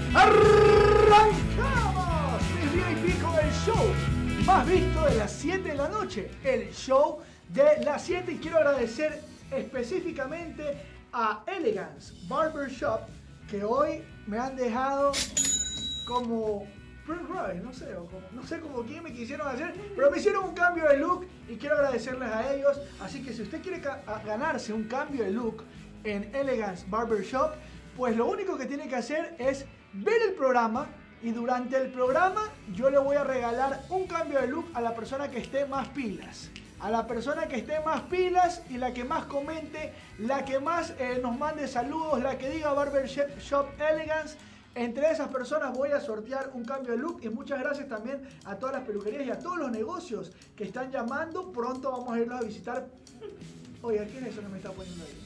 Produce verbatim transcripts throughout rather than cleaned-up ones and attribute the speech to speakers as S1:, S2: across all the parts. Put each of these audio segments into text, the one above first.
S1: ¡Arrancamos! Es V I P con el show más visto de las siete de la noche, el show de las siete, y quiero agradecer específicamente a Elegance Barbershop, que hoy me han dejado como Prince Royce, no sé, o como, no sé como quién me quisieron hacer, pero me hicieron un cambio de look y quiero agradecerles a ellos. Así que si usted quiere ganarse un cambio de look en Elegance Barbershop, pues lo único que tiene que hacer es ver el programa, y durante el programa yo le voy a regalar un cambio de look a la persona que esté más pilas. A la persona que esté más pilas y la que más comente, la que más eh, nos mande saludos, la que diga Barbershop Elegance. Entre esas personas voy a sortear un cambio de look. Y muchas gracias también a todas las peluquerías y a todos los negocios que están llamando. Pronto vamos a irlos a visitar. Oiga, ¿qué es eso que me está poniendo ahí?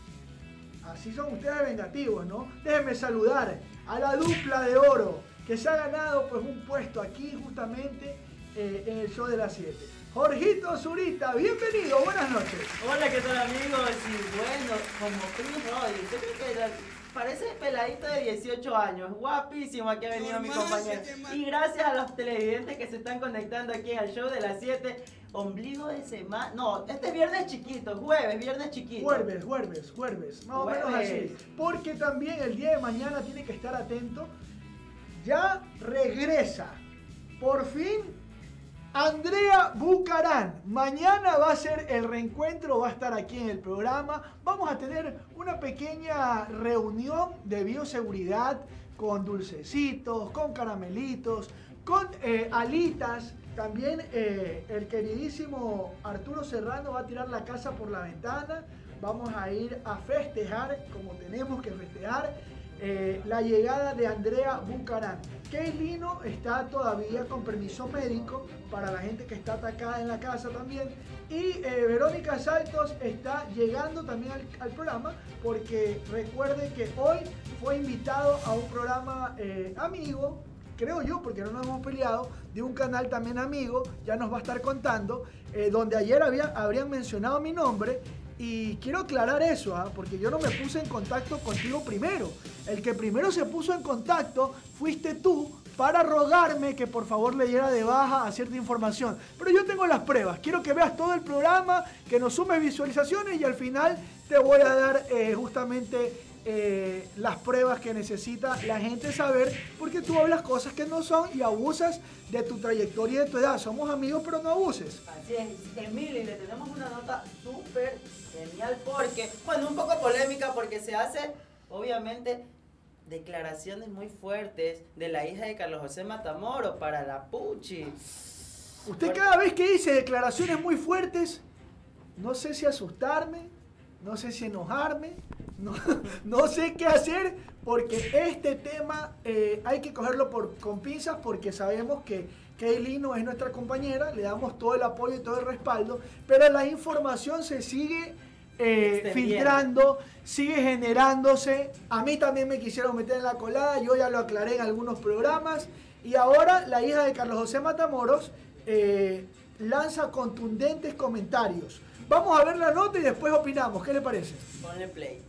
S1: Así son ustedes vengativos, ¿no? Déjenme saludar a la dupla de oro que se ha ganado pues un puesto aquí justamente eh, en el show de las siete. Jorgito Zurita, bienvenido, buenas noches.
S2: Hola, ¿qué tal, amigos? Y bueno, como Prince Royce, yo creo que era, parece peladito de dieciocho años, guapísimo aquí ha venido mi compañero. Y gracias a los televidentes que se están conectando aquí al show de las siete, ombligo de semana, no, este es viernes chiquito, jueves, viernes chiquito.
S1: Jueves, jueves, jueves, más
S2: Jueves.
S1: o menos así. Porque también el día de mañana tiene que estar atento, ya regresa, por fin, Andrea Bucarán. Mañana va a ser el reencuentro, va a estar aquí en el programa. Vamos a tener una pequeña reunión de bioseguridad con dulcecitos, con caramelitos, con eh, alitas. También eh, el queridísimo Arturo Serrano va a tirar la casa por la ventana. Vamos a ir a festejar, como tenemos que festejar, eh, la llegada de Andrea Bucarán. Keilino está todavía con permiso médico para la gente que está atacada en la casa también. Y eh, Verónica Saltos está llegando también al, al programa, porque recuerde que hoy fue invitado a un programa eh, amigo, creo yo, porque no nos hemos peleado, de un canal también amigo, ya nos va a estar contando, eh, donde ayer había, habrían mencionado mi nombre. Y quiero aclarar eso, ¿eh? Porque yo no me puse en contacto contigo primero. El que primero se puso en contacto fuiste tú para rogarme que por favor le diera de baja a cierta información. Pero yo tengo las pruebas. Quiero que veas todo el programa, que nos sumes visualizaciones y al final te voy a dar eh, justamente eh, las pruebas que necesita la gente saber, porque tú hablas cosas que no son y abusas de tu trayectoria y de tu edad. Somos amigos, pero no abuses.
S2: Así es, Emily, le tenemos una nota súper genial porque, bueno, un poco polémica porque se hace, obviamente, declaraciones muy fuertes de la hija de Carlos José Matamoros para la Puchi.
S1: Usted
S2: Por...
S1: cada vez que dice declaraciones muy fuertes, no sé si asustarme, no sé si enojarme, no, no sé qué hacer, porque este tema eh, hay que cogerlo por, con pinzas, porque sabemos que Keilino es nuestra compañera, le damos todo el apoyo y todo el respaldo, pero la información se sigue eh, filtrando, sigue generándose. A mí también me quisieron meter en la colada, yo ya lo aclaré en algunos programas, y ahora la hija de Carlos José Matamoros eh, lanza contundentes comentarios. Vamos a ver la nota y después opinamos. ¿Qué le parece?
S2: Ponle play.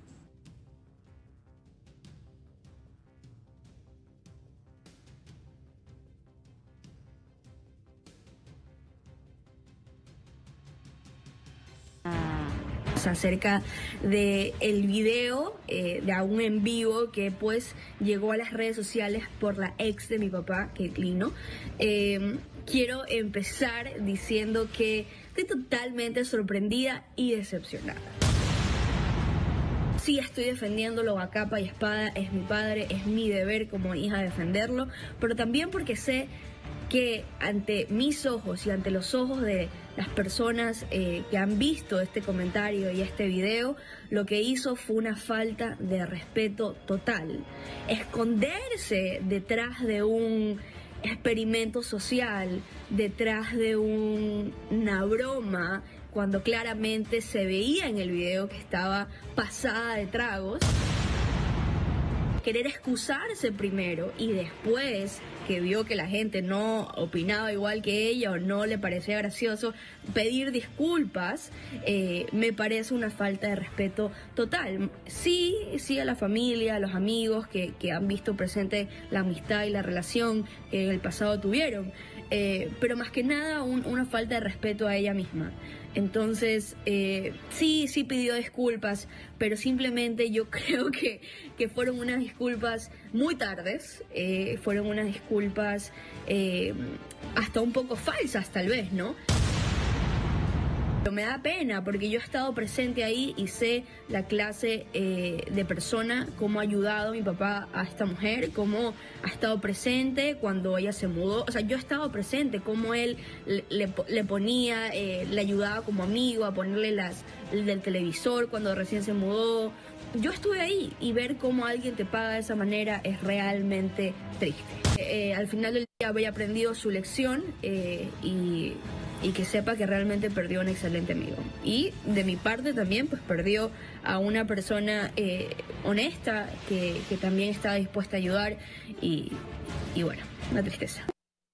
S3: Acerca de el video eh, de un en vivo que pues llegó a las redes sociales por la ex de mi papá, Keilino. Eh, quiero empezar diciendo que estoy totalmente sorprendida y decepcionada. Sí, estoy defendiéndolo a capa y espada, es mi padre, es mi deber como hija defenderlo, pero también porque sé que ante mis ojos y ante los ojos de las personas eh, que han visto este comentario y este video, lo que hizo fue una falta de respeto total. Esconderse detrás de un experimento social, detrás de un, una broma, cuando claramente se veía en el video que estaba pasada de tragos. querer excusarse primero y después que vio que la gente no opinaba igual que ella o no le parecía gracioso, pedir disculpas, eh, me parece una falta de respeto total. Sí, sí a la familia, a los amigos que, que han visto presente la amistad y la relación que en el pasado tuvieron, eh, pero más que nada un, una falta de respeto a ella misma. Entonces, eh, sí, sí pidió disculpas, pero simplemente yo creo que, que fueron unas disculpas muy tardes, eh, fueron unas disculpas eh, hasta un poco falsas tal vez, ¿no? Pero me da pena porque yo he estado presente ahí y sé la clase eh, de persona, cómo ha ayudado a mi papá a esta mujer, cómo ha estado presente cuando ella se mudó. O sea, yo he estado presente, cómo él le, le, le ponía, eh, le ayudaba como amigo a ponerle las el del televisor cuando recién se mudó. Yo estuve ahí y ver cómo alguien te paga de esa manera es realmente triste. Eh, al final del día había aprendido su lección eh, y... y que sepa que realmente perdió un excelente amigo. Y de mi parte también, pues perdió a una persona eh, honesta que, que también estaba dispuesta a ayudar y, y bueno, una tristeza.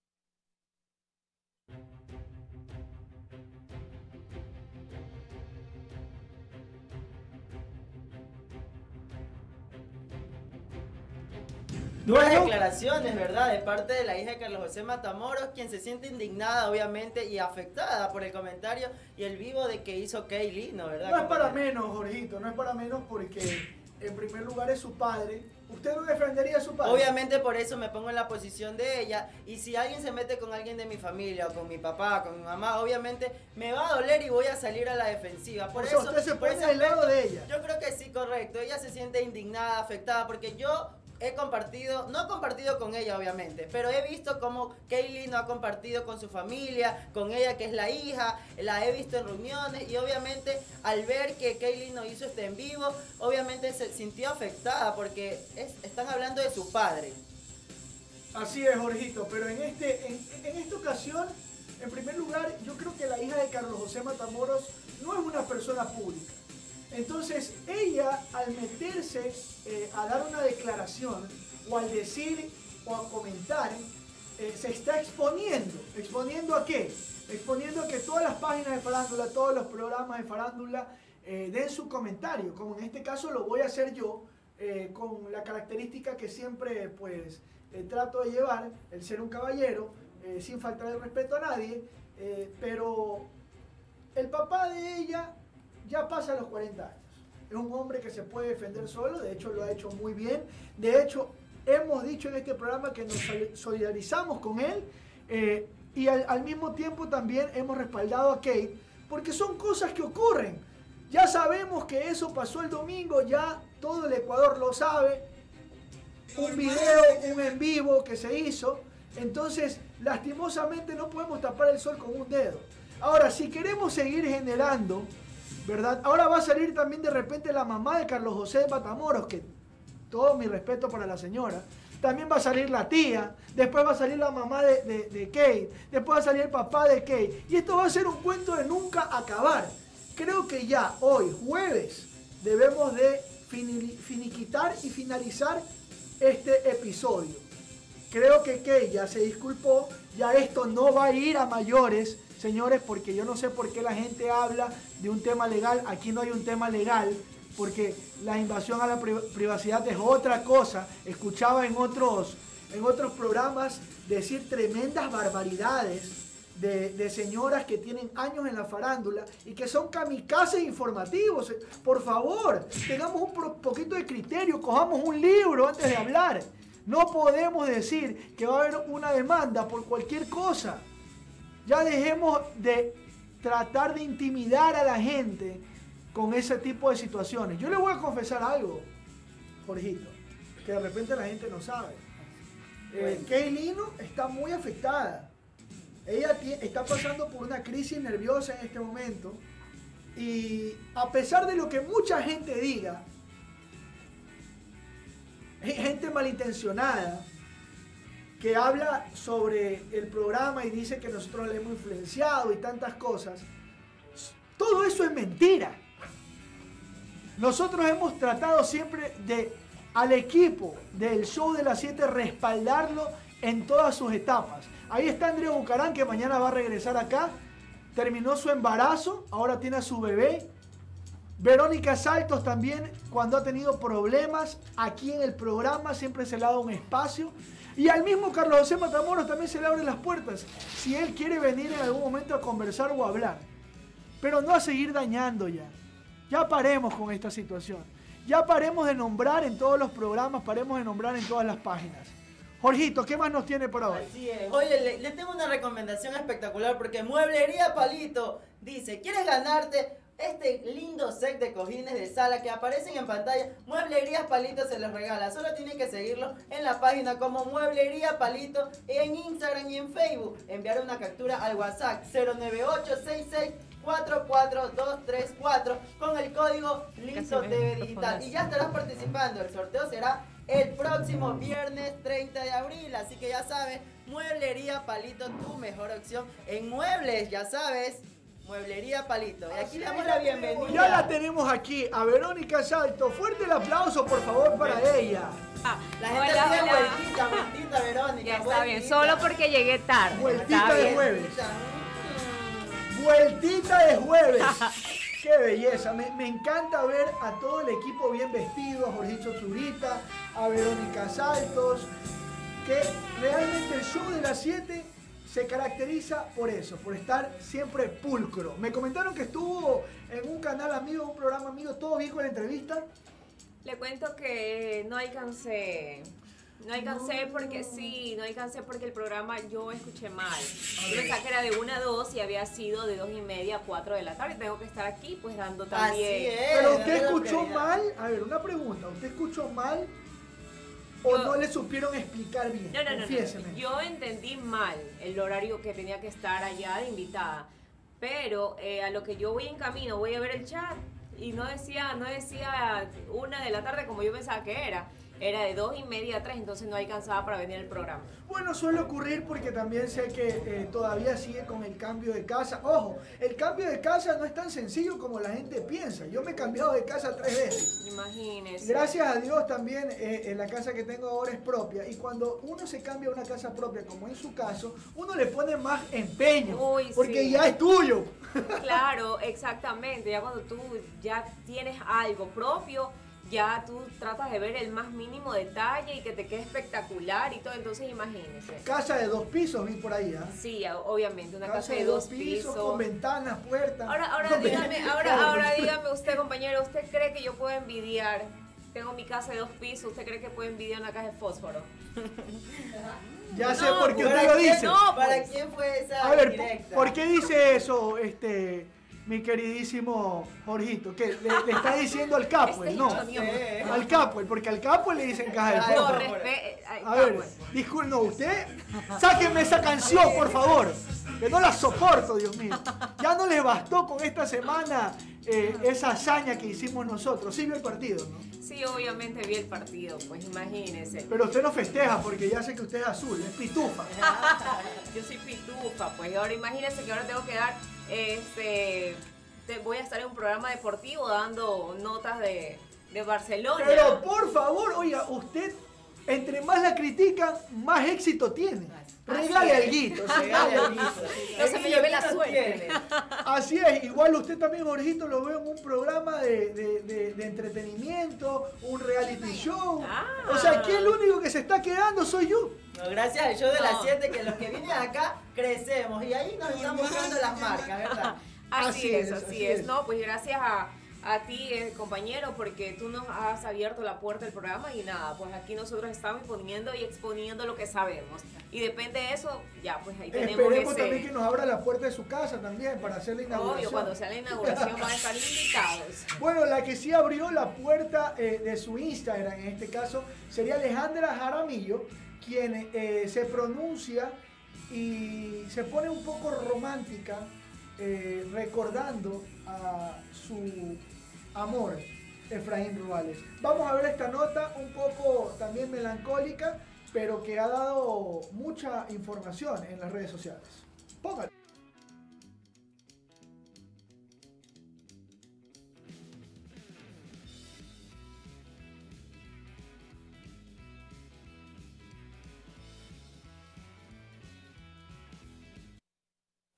S2: Duras declaraciones, ¿verdad? De parte de la hija de Carlos José Matamoros, quien se siente indignada, obviamente, y afectada por el comentario y el vivo de que hizo Kaylee, ¿no? ¿Verdad?
S1: No es para menos, Jorgito, no es para menos porque en primer lugar es su padre. ¿Usted no defendería a su padre?
S2: Obviamente por eso me pongo en la posición de ella, y si alguien se mete con alguien de mi familia, o con mi papá, con mi mamá, obviamente me va a doler y voy a salir a la defensiva. Por
S1: o sea,
S2: eso,
S1: usted se
S2: por
S1: pone
S2: ese
S1: del lado
S2: aspecto,
S1: de ella.
S2: Yo creo que sí, correcto. Ella se siente indignada, afectada, porque yo he compartido, no he compartido con ella obviamente, pero he visto cómo Kaylee no ha compartido con su familia, con ella que es la hija, la he visto en reuniones, y obviamente al ver que Kaylee no hizo este en vivo, obviamente se sintió afectada porque es, están hablando de su padre.
S1: Así es, Jorgito, pero en, este, en, en esta ocasión, en primer lugar, yo creo que la hija de Carlos José Matamoros no es una persona pública. Entonces, ella, al meterse eh, a dar una declaración, o al decir, o a comentar, eh, se está exponiendo. ¿Exponiendo a qué? Exponiendo a que todas las páginas de farándula, todos los programas de farándula eh, den su comentario, como en este caso lo voy a hacer yo, eh, con la característica que siempre, pues, eh, trato de llevar, el ser un caballero, eh, sin faltar el respeto a nadie, eh, pero el papá de ella ya pasa los cuarenta años. Es un hombre que se puede defender solo, de hecho lo ha hecho muy bien. De hecho, hemos dicho en este programa que nos solidarizamos con él eh, y al, al mismo tiempo también hemos respaldado a Kate, porque son cosas que ocurren. Ya sabemos que eso pasó el domingo, ya todo el Ecuador lo sabe. Un video, un en vivo que se hizo. Entonces, lastimosamente no podemos tapar el sol con un dedo. Ahora, si queremos seguir generando, ¿verdad? Ahora va a salir también de repente la mamá de Carlos José Matamoros, que todo mi respeto para la señora. También va a salir la tía, después va a salir la mamá de, de, de Kate, después va a salir el papá de Kate. Y esto va a ser un cuento de nunca acabar. Creo que ya hoy, jueves, debemos de finiquitar y finalizar este episodio. Creo que Kate ya se disculpó, ya esto no va a ir a mayores, señores, porque yo no sé por qué la gente habla de un tema legal. Aquí no hay un tema legal, porque la invasión a la privacidad es otra cosa. Escuchaba en otros, en otros programas decir tremendas barbaridades de, de señoras que tienen años en la farándula y que son kamikazes informativos. Por favor, tengamos un poquito de criterio, cojamos un libro antes de hablar. No podemos decir que va a haber una demanda por cualquier cosa. Ya dejemos de tratar de intimidar a la gente con ese tipo de situaciones. Yo le voy a confesar algo, Jorgito, que de repente la gente no sabe. Eh, Kaylee está muy afectada. Ella está pasando por una crisis nerviosa en este momento. Y a pesar de lo que mucha gente diga, gente malintencionada, que habla sobre el programa y dice que nosotros le hemos influenciado y tantas cosas, todo eso es mentira. Nosotros hemos tratado siempre de al equipo del Show de las siete, respaldarlo en todas sus etapas. Ahí está Andrea Bucarán, que mañana va a regresar acá. Terminó su embarazo, ahora tiene a su bebé. Verónica Saltos también, cuando ha tenido problemas aquí en el programa, siempre se le ha dado un espacio. Y al mismo Carlos José Matamoros también se le abren las puertas, si él quiere venir en algún momento a conversar o a hablar. Pero no a seguir dañando ya. Ya paremos con esta situación. Ya paremos de nombrar en todos los programas, paremos de nombrar en todas las páginas. Jorgito, ¿qué más nos tiene por hoy?
S2: Así es. Oye, le, le tengo una recomendación espectacular porque Mueblería Palito dice, ¿quieres ganarte este lindo set de cojines de sala que aparecen en pantalla? Mueblería Palito se los regala. Solo tienen que seguirlo en la página como Mueblería Palito en Instagram y en Facebook. Enviar una captura al WhatsApp cero nueve ocho seis seis cuatro cuatro dos tres cuatro con el código Listo T V Digital. Y ya estarás participando. El sorteo será el próximo viernes treinta de abril. Así que ya sabes, Mueblería Palito, tu mejor opción en muebles, ya sabes. Mueblería Palito. Y aquí le damos la bienvenida.
S1: Ya la tenemos aquí, a Verónica Salto. Fuerte el aplauso, por favor, para ella.
S4: Ah,
S2: La gente
S4: hola,
S2: pide
S4: hola.
S2: vueltita, vueltita, Verónica.
S4: Ya está
S2: vueltita.
S4: bien, solo porque llegué tarde.
S1: Vueltita
S4: Está
S1: de
S4: bien.
S1: jueves.
S2: Mm.
S1: Vueltita de jueves. Qué belleza. Me, me encanta ver a todo el equipo bien vestido, a Jorgito Zurita, a Verónica Saltos, que realmente el Show de las siete se caracteriza por eso, por estar siempre pulcro. Me comentaron que estuvo en un canal amigo, un programa amigo. ¿Todo bien con la entrevista?
S4: Le cuento que no alcancé. No alcancé porque sí, no alcancé porque el programa yo escuché mal. Yo pensaba que era de una a dos y había sido de dos y media a cuatro de la tarde. Tengo que estar aquí pues dando también.
S2: Así es.
S1: Pero usted
S2: dale la
S1: escuchó
S2: prioridad.
S1: mal. A ver, una pregunta. ¿Usted escuchó mal o
S4: Yo-
S1: no le supieron explicar bien?
S4: No, no, no,
S1: Confiéseme.
S4: no. Yo entendí mal el horario que tenía que estar allá de invitada. Pero eh, a lo que yo voy en camino, voy a ver el chat y no decía, no decía una de la tarde como yo pensaba que era. Era de dos y media a tres, entonces no alcanzaba para venir al programa.
S1: Bueno, suele ocurrir porque también sé que eh, todavía sigue con el cambio de casa. Ojo, el cambio de casa no es tan sencillo como la gente piensa. Yo me he cambiado de casa tres veces.
S4: Imagínese.
S1: Gracias a Dios también eh, eh, la casa que tengo ahora es propia. Y cuando uno se cambia a una casa propia, como en su caso, uno le pone más empeño.
S4: Uy,
S1: porque
S4: sí.
S1: ya es tuyo.
S4: Claro, exactamente. Ya cuando tú ya tienes algo propio, ya tú tratas de ver el más mínimo detalle y que te quede espectacular y todo. Entonces imagínese.
S1: Casa de dos pisos, vi por ahí. ¿ah?
S4: Sí, obviamente, una casa, de dos pisos.
S1: con ventanas, puertas.
S4: Ahora, ahora
S1: No,
S4: dígame,
S1: pero-
S4: ahora, ahora dígame usted, compañero, ¿usted cree que yo puedo envidiar? Tengo mi casa de dos pisos, ¿usted cree que puedo envidiar una caja de fósforo?
S1: Ya sé
S4: No,
S1: por qué
S2: ¿Para
S1: usted lo
S2: quién-
S1: dice.
S4: no?
S2: ¿Para
S4: pues.
S2: quién fue esa
S1: A ver,
S2: directa?
S1: ¿por qué dice eso, este, mi queridísimo Jorgito? ¿Qué? ¿Le, le está diciendo al Capuel?
S4: Este
S1: No,
S4: dicho mío.
S2: sé.
S1: al Capuel, porque al Capuel le dicen caja de
S2: Ay,
S4: No,
S1: fósforo.
S4: respe- ay,
S1: A ver,
S4: Capuel.
S1: disculpe, no, usted, sáquenme esa canción, por favor, que no la soporto, Dios mío. Ya no les bastó con esta semana eh, esa hazaña que hicimos nosotros. Sí vio el partido, ¿no?
S4: Sí, obviamente vi el partido, pues imagínese.
S1: Pero usted no festeja porque ya sé que usted es azul, es pitufa.
S4: Yo soy pitufa, pues ahora imagínense que ahora tengo que dar, este, te- voy a estar en un programa deportivo dando notas de, de Barcelona.
S1: Pero por favor, oiga, usted, entre más la critican, más éxito tiene. Regale
S4: Así es.
S1: alguito,
S2: Regale
S1: regale
S2: alguito.
S1: alguito.
S4: No se me lleve la suerte.
S1: Así es, igual usted también, Jorgito, lo veo en un programa de, de- de- de entretenimiento, un reality show.
S4: Ah.
S1: O sea, aquí el único que se está quedando soy yo.
S2: No, gracias al show de las
S4: No.
S2: siete que los que vienen acá crecemos y ahí nos están buscando las marcas, ¿verdad?
S4: Así,
S1: Así
S4: es,
S1: es,
S4: así,
S1: así
S4: es.
S1: es.
S4: No, pues gracias a, a ti, eh, compañero, porque tú nos has abierto la puerta del programa y nada, pues aquí nosotros estamos imponiendo y exponiendo lo que sabemos. Y depende de eso, ya, pues ahí tenemos
S1: Esperemos
S4: ese...
S1: también que nos abra la puerta de su casa también para hacer la inauguración.
S4: Obvio, cuando sea la inauguración van a estar invitados.
S1: Bueno, la que sí abrió la puerta eh, de su Instagram, en este caso, sería Alejandra Jaramillo, quien eh, se pronuncia y se pone un poco romántica, eh, recordando a su amor, Efraín Ruales. Vamos a ver esta nota un poco también melancólica, pero que ha dado mucha información en las redes sociales. Póngalo.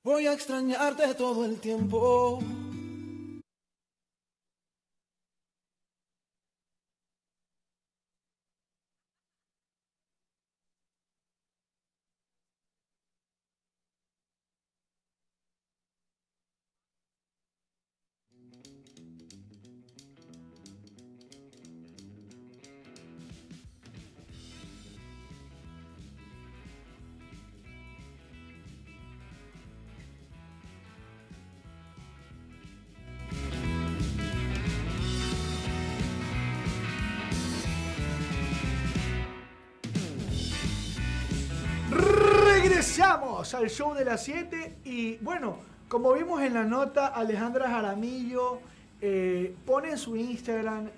S5: Voy a extrañarte todo el tiempo.
S1: Regresamos al show de las siete y bueno, como vimos en la nota, Alejandra Jaramillo eh, pone en su Instagram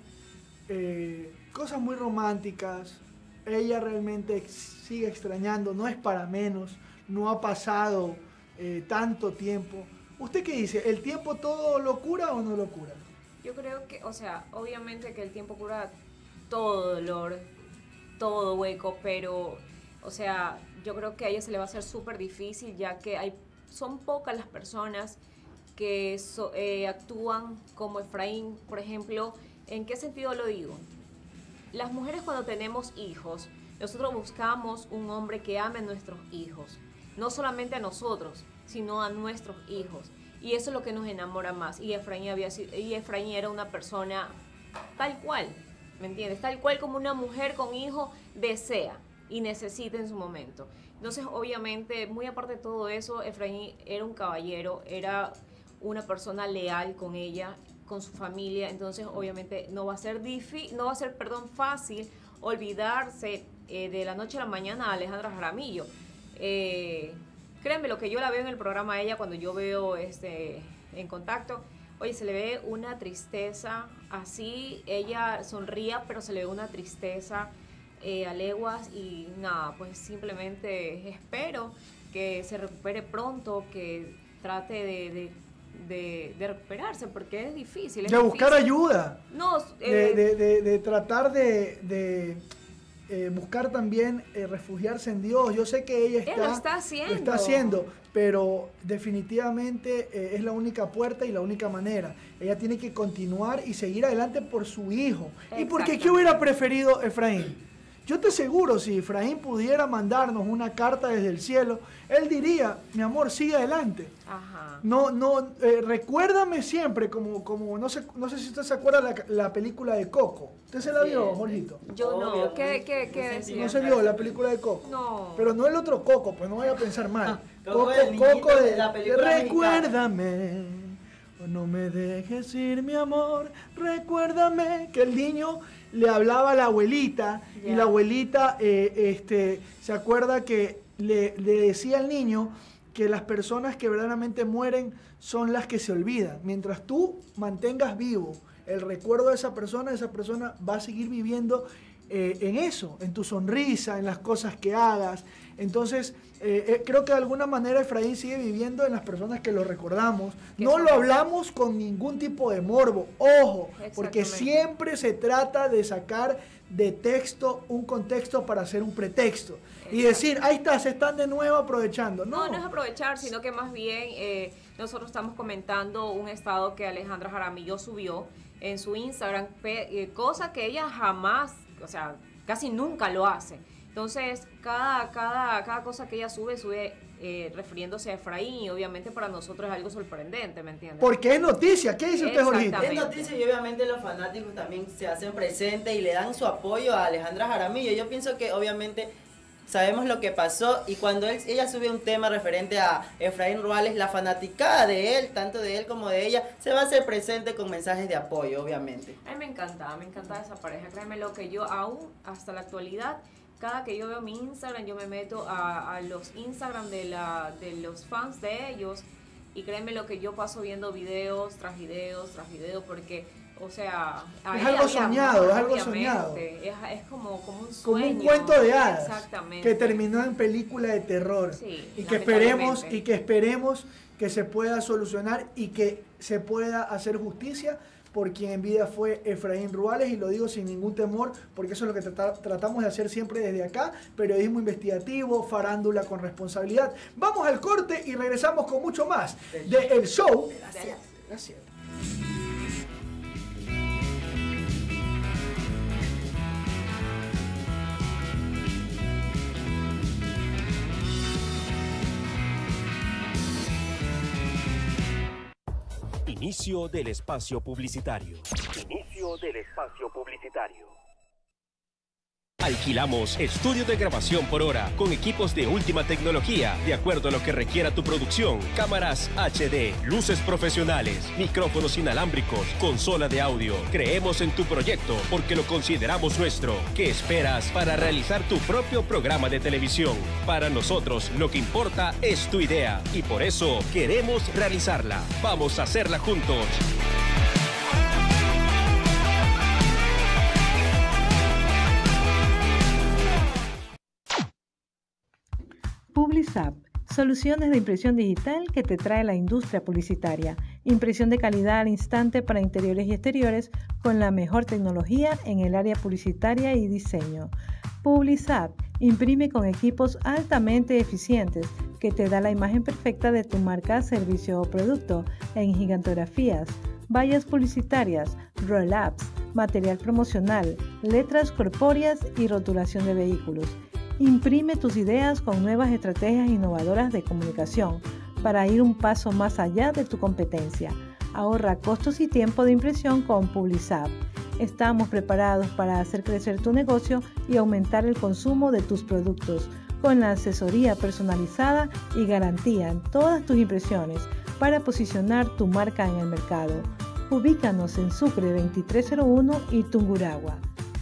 S1: eh, cosas muy románticas. Ella realmente sigue extrañando, no es para menos, no ha pasado eh, tanto tiempo. ¿Usted qué dice? ¿El tiempo todo lo cura o no lo cura?
S4: Yo creo que, o sea, obviamente que el tiempo cura todo dolor, todo hueco, pero, o sea, yo creo que a ella se le va a hacer súper difícil, ya que hay, son pocas las personas que so, eh, actúan como Efraín, por ejemplo. ¿En qué sentido lo digo? Las mujeres cuando tenemos hijos, nosotros buscamos un hombre que ame a nuestros hijos, no solamente a nosotros, sino a nuestros hijos. Y eso es lo que nos enamora más. Y Efraín, había sido, y Efraín era una persona tal cual, ¿me entiendes? Tal cual como una mujer con hijo desea y necesita en su momento. Entonces, obviamente, muy aparte de todo eso, Efraín era un caballero, era una persona leal con ella, con su familia. Entonces, obviamente, no va a ser difícil, no va a ser, perdón, fácil olvidarse eh, de la noche a la mañana a Alejandra Jaramillo. Eh, créanme, lo que yo la veo en el programa a ella, cuando yo veo este en Contacto, oye, se le ve una tristeza, así ella sonría, pero se le ve una tristeza eh, a leguas y nada, pues simplemente espero que se recupere pronto, que trate de, de, de, de recuperarse, porque es difícil. Es
S1: de buscar
S4: difícil.
S1: ayuda,
S4: No,
S1: de,
S4: eh,
S1: de, de, de tratar de, de eh, buscar también eh, refugiarse en Dios. Yo sé que ella está,
S4: Él lo está haciendo.
S1: lo está haciendo, pero definitivamente eh, es la única puerta y la única manera. Ella tiene que continuar y seguir adelante por su hijo. ¿Y por qué? ¿Qué hubiera preferido Efraín? Yo te aseguro, si Efraín pudiera mandarnos una carta desde el cielo, él diría, mi amor, sigue adelante.
S4: Ajá.
S1: No, no, eh, recuérdame siempre, como, como no sé, no sé si usted se acuerda la, la película de Coco. ¿Usted se la vio, Jorgito?
S4: Yo
S2: Obvio,
S4: no. ¿Qué, qué, qué
S2: muy
S4: decía?
S1: No se vio la película de Coco.
S4: No.
S1: Pero no el otro Coco, pues no vaya a pensar mal.
S2: Coco,
S1: Coco,
S2: el niñito
S1: Coco de,
S2: de la película
S1: recuérdame, o no me dejes ir, mi amor, recuérdame, que el niño le hablaba a la abuelita,
S4: Yeah.
S1: y la abuelita eh, este, se acuerda que le, le decía al niño que las personas que verdaderamente mueren son las que se olvidan. Mientras tú mantengas vivo el recuerdo de esa persona, esa persona va a seguir viviendo eh, en eso, en tu sonrisa, en las cosas que hagas. Entonces, eh, eh, creo que de alguna manera Efraín sigue viviendo en las personas que lo recordamos. No lo hablamos con ningún tipo de morbo, ojo, porque siempre se trata de sacar de texto un contexto para hacer un pretexto. Exacto. Y decir, ahí está, se están de nuevo aprovechando. No,
S4: no, no es aprovechar, sino que más bien eh, nosotros estamos comentando un estado que Alejandra Jaramillo subió en su Instagram, pe, eh, cosa que ella jamás, o sea, casi nunca lo hace. Entonces, cada, cada, cada cosa que ella sube, sube eh, refiriéndose a Efraín, y obviamente para nosotros es algo sorprendente, ¿me entiendes?
S1: Porque es noticia. ¿Qué dice usted, Jorgito?
S2: Es noticia y obviamente los fanáticos también se hacen presentes y le dan su apoyo a Alejandra Jaramillo. Yo pienso que obviamente sabemos lo que pasó, y cuando él, ella sube un tema referente a Efraín Ruales, la fanaticada de él, tanto de él como de ella, se va a hacer presente con mensajes de apoyo, obviamente.
S4: A mí me encanta, me encanta esa pareja. Créeme lo que yo aún, hasta la actualidad, cada que yo veo mi Instagram, yo me meto a, a los Instagram de, la, de los fans de ellos, y créeme lo que yo paso viendo videos tras videos tras videos, porque, o sea,
S1: es algo soñado, es algo soñado.
S4: Es, es como, como un sueño.
S1: Como un cuento de hadas.
S4: Exactamente.
S1: Que terminó en película de terror.
S4: Sí,
S1: y que esperemos, y que esperemos que se pueda solucionar y que se pueda hacer justicia por quien en vida fue Efraín Ruales, y lo digo sin ningún temor, porque eso es lo que trata, tratamos de hacer siempre desde acá, periodismo investigativo, farándula con responsabilidad. Vamos al corte y regresamos con mucho más de El Show de las siete. De las siete.
S6: Inicio del espacio publicitario. Inicio del espacio publicitario. Alquilamos estudio de grabación por hora con equipos de última tecnología, de acuerdo a lo que requiera tu producción. Cámaras H D, luces profesionales, micrófonos inalámbricos, consola de audio. Creemos en tu proyecto porque lo consideramos nuestro. ¿Qué esperas para realizar tu propio programa de televisión? Para nosotros lo que importa es tu idea y por eso queremos realizarla. Vamos a hacerla juntos.
S7: Publizap, soluciones de impresión digital que te trae la industria publicitaria. Impresión de calidad al instante para interiores y exteriores con la mejor tecnología en el área publicitaria y diseño. Publizap imprime con equipos altamente eficientes que te da la imagen perfecta de tu marca, servicio o producto en gigantografías, vallas publicitarias, roll-ups, material promocional, letras corpóreas y rotulación de vehículos. Imprime tus ideas con nuevas estrategias innovadoras de comunicación para ir un paso más allá de tu competencia. Ahorra costos y tiempo de impresión con Publizap. Estamos preparados para hacer crecer tu negocio y aumentar el consumo de tus productos con la asesoría personalizada y garantía en todas tus impresiones para posicionar tu marca en el mercado. Ubícanos en Sucre veintitrés cero uno y Tungurahua.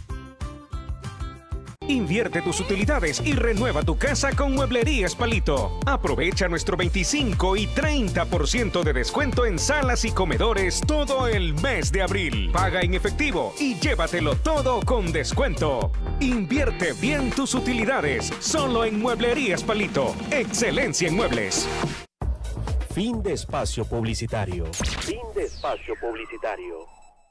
S8: Invierte tus utilidades y renueva tu casa con Mueblerías Palito. Aprovecha nuestro veinticinco y treinta por ciento de descuento en salas y comedores todo el mes de abril. Paga en efectivo y llévatelo todo con descuento. Invierte bien tus utilidades solo en Mueblerías Palito. Excelencia en muebles.
S6: Fin de espacio publicitario. Fin de espacio publicitario.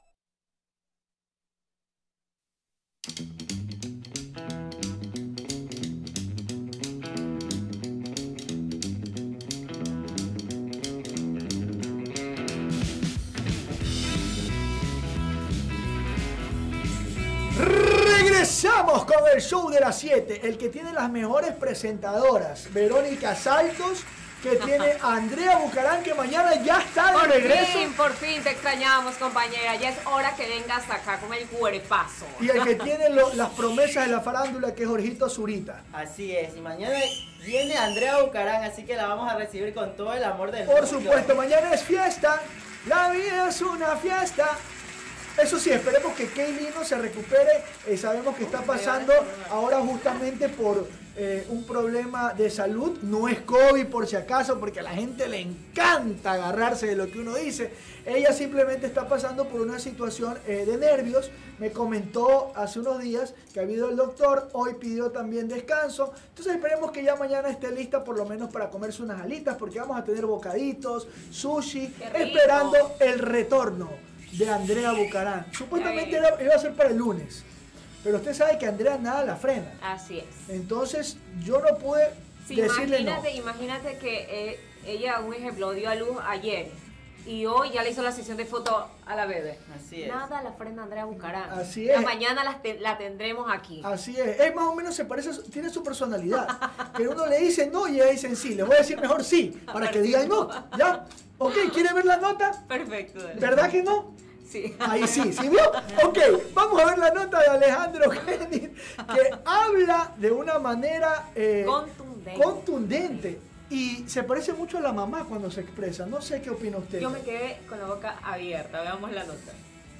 S1: Regresamos con el show de las siete, el que tiene las mejores presentadoras. Verónica Saltos, que tiene a Andrea Bucarán, que mañana ya está de
S4: por
S1: regreso.
S4: Por fin, por fin te extrañamos, compañera. Ya es hora que vengas acá con el cuerpazo.
S1: Y el que tiene lo, las promesas de la farándula, que es Jorgito Zurita.
S2: Así es, y mañana viene Andrea Bucarán, así que la vamos a recibir con todo el amor del mundo.
S1: Por supuesto, mañana es fiesta. La vida es una fiesta. Eso sí, esperemos que Keilino se recupere. Eh, sabemos que está pasando ahora justamente por eh, un problema de salud. No es COVID por si acaso, porque a la gente le encanta agarrarse de lo que uno dice. Ella simplemente está pasando por una situación eh, de nervios. Me comentó hace unos días que ha habido el doctor. Hoy pidió también descanso. Entonces esperemos que ya mañana esté lista por lo menos para comerse unas alitas, porque vamos a tener bocaditos, sushi, esperando el retorno de Andrea Bucarán. Supuestamente era, iba a ser para el lunes, pero usted sabe que Andrea nada la frena.
S4: Así es.
S1: Entonces yo no pude
S4: sí,
S1: decirle
S4: imagínate,
S1: no.
S4: Imagínate que eh, ella, un ejemplo, dio a luz ayer y hoy ya le hizo la sesión de foto a la bebé.
S2: Así es.
S4: Nada la frena Andrea Bucarán.
S1: Así es.
S4: La mañana la, te, la tendremos aquí.
S1: Así es. Es más o menos, se parece, tiene su personalidad. Que uno le dice no y ella dicen sí. Les voy a decir mejor sí, para que digan no. ¿Ya? Ok, ¿quiere ver la nota?
S4: Perfecto. Dale.
S1: ¿Verdad que no?
S4: Sí.
S1: Ahí sí, ¿sí vio? Ok, vamos a ver la nota de Alejandro Genís, que habla de una manera eh,
S4: contundente.
S1: contundente y se parece mucho a la mamá cuando se expresa. No sé qué opina usted.
S4: Yo me quedé con la boca abierta. Veamos la nota.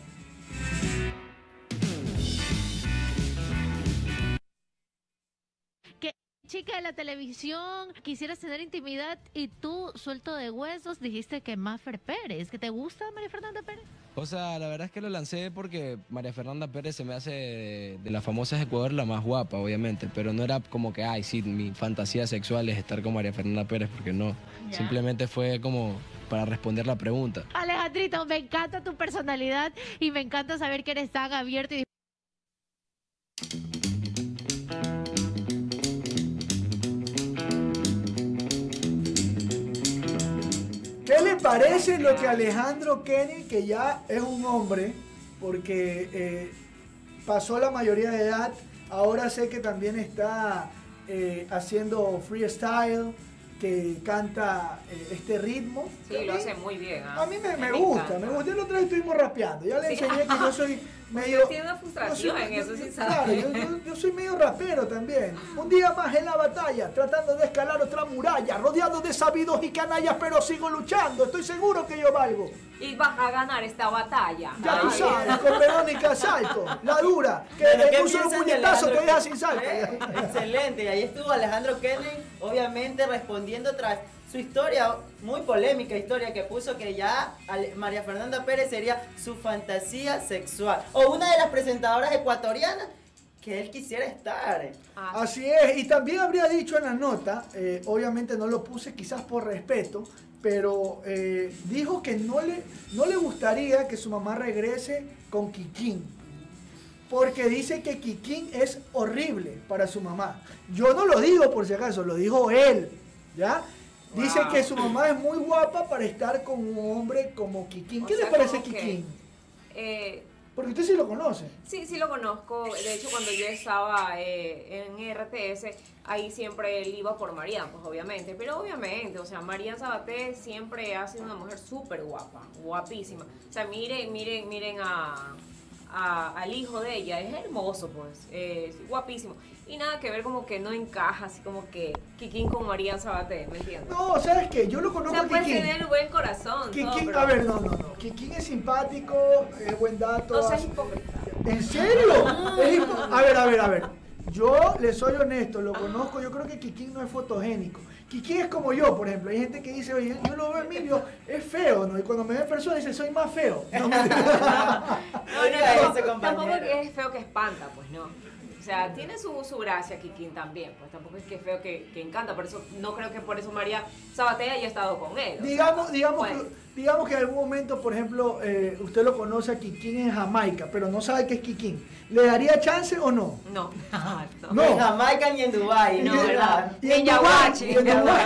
S9: Chica de la televisión, quisieras tener intimidad y tú, suelto de huesos, dijiste que Mafer Pérez. ¿Que te gusta María Fernanda Pérez?
S10: O sea, la verdad es que lo lancé porque María Fernanda Pérez se me hace de, de las famosas de Ecuador la más guapa, obviamente, pero no era como que, ay, sí, mi fantasía sexual es estar con María Fernanda Pérez, porque no. Yeah. Simplemente fue como para responder la pregunta.
S9: Alejandrito, me encanta tu personalidad y me encanta saber que eres tan abierto y
S1: ¿qué le parece lo que Alejandro Kenny, que ya es un hombre, porque eh, pasó la mayoría de edad, ahora sé que también está eh, haciendo freestyle, que canta eh, este ritmo?
S4: Sí, lo hace muy bien. ¿eh?
S1: A mí me, me
S4: me
S1: gusta,
S4: encanta.
S1: me gusta. El otro día estuvimos rapeando, ya le
S4: Sí.
S1: enseñé que yo soy medio...
S4: Usted tiene una frustración
S1: yo
S4: en eso, sí
S1: claro,
S4: sabe.
S1: yo, yo- yo soy medio rapero también. Un día más en la batalla, tratando de escalar otra muralla, rodeado de sabidos y canallas, pero sigo luchando. Estoy seguro que yo valgo.
S4: Y vas a ganar esta batalla.
S1: Ya tú
S4: Ay,
S1: sabes, con Verónica Salto, la dura, que
S2: Pero, ¿qué
S1: en un solo
S2: piensan de
S1: puñetazo te
S2: Alejandro
S1: deja sin salto.
S2: Eh, Excelente, y ahí estuvo Alejandro Kenny, obviamente respondiendo tras su historia, muy polémica historia que puso que ya Ale- María Fernanda Pérez sería su fantasía sexual. O una de las presentadoras ecuatorianas que él quisiera estar.
S1: Así es, y también habría dicho en la nota, eh, obviamente no lo puse quizás por respeto, pero eh, dijo que no le, no le gustaría que su mamá regrese con Kikín, porque dice que Kikín es horrible para su mamá. Yo no lo digo por si acaso, lo dijo él, ¿ya? Dice
S4: Wow.
S1: que su mamá es muy guapa para estar con un hombre como Kikín.
S4: O
S1: ¿Qué
S4: sea,
S1: le parece
S4: como que,
S1: Kikín?
S4: eh,
S1: Porque usted sí lo conoce.
S4: Sí, sí lo conozco. De hecho, cuando yo estaba eh, en R T S, ahí siempre él iba por Marian, pues obviamente. Pero obviamente, o sea, Marian Sabaté siempre ha sido una mujer súper guapa, guapísima. O sea, miren, miren, miren a, a- al hijo de ella, es hermoso, pues, es guapísimo. Y nada que ver, como que no encaja, así como que Kikín con Marian Sabaté, ¿me entiendes?
S1: No, ¿sabes qué? Yo lo
S4: O
S1: conozco
S4: sea,
S1: a
S4: puede
S1: Kikín.
S4: tener buen corazón, todo,
S1: Kikín,
S4: pero-
S1: a ver, no, no, no. Kikín es simpático, es buen dato.
S4: No seas
S1: hace-
S4: hipócrita.
S1: ¿En serio? Es hipo- A ver, a ver, a ver. Yo le soy honesto, lo conozco, yo creo que Kikín no es fotogénico. Kikín es como yo, por ejemplo. Hay gente que dice, oye, yo lo veo a Emilio, es feo, ¿no? Y cuando me ve en persona dice, soy más feo. No, me-
S4: No, no,
S2: Oiga
S4: no,
S2: ese compañero.
S4: tampoco que es feo que espanta, pues no. O sea, tiene su, su gracia Kikín también, pues tampoco es que es feo que, que encanta, por eso no creo que por eso María Sabaté haya estado con él. o sea,
S1: digamos, digamos,
S4: bueno.
S1: que, digamos que en algún momento, por ejemplo, eh, usted lo conoce a Kikín en Jamaica, pero no sabe qué es Kikín. ¿Le daría chance o no?
S4: No, no.
S1: No.
S2: En Jamaica ni en Dubái.
S4: No,
S2: ¿verdad?
S4: ¿verdad?
S1: Y en
S4: En
S1: Dubái,
S4: Yaguachi.
S1: y en Dubái.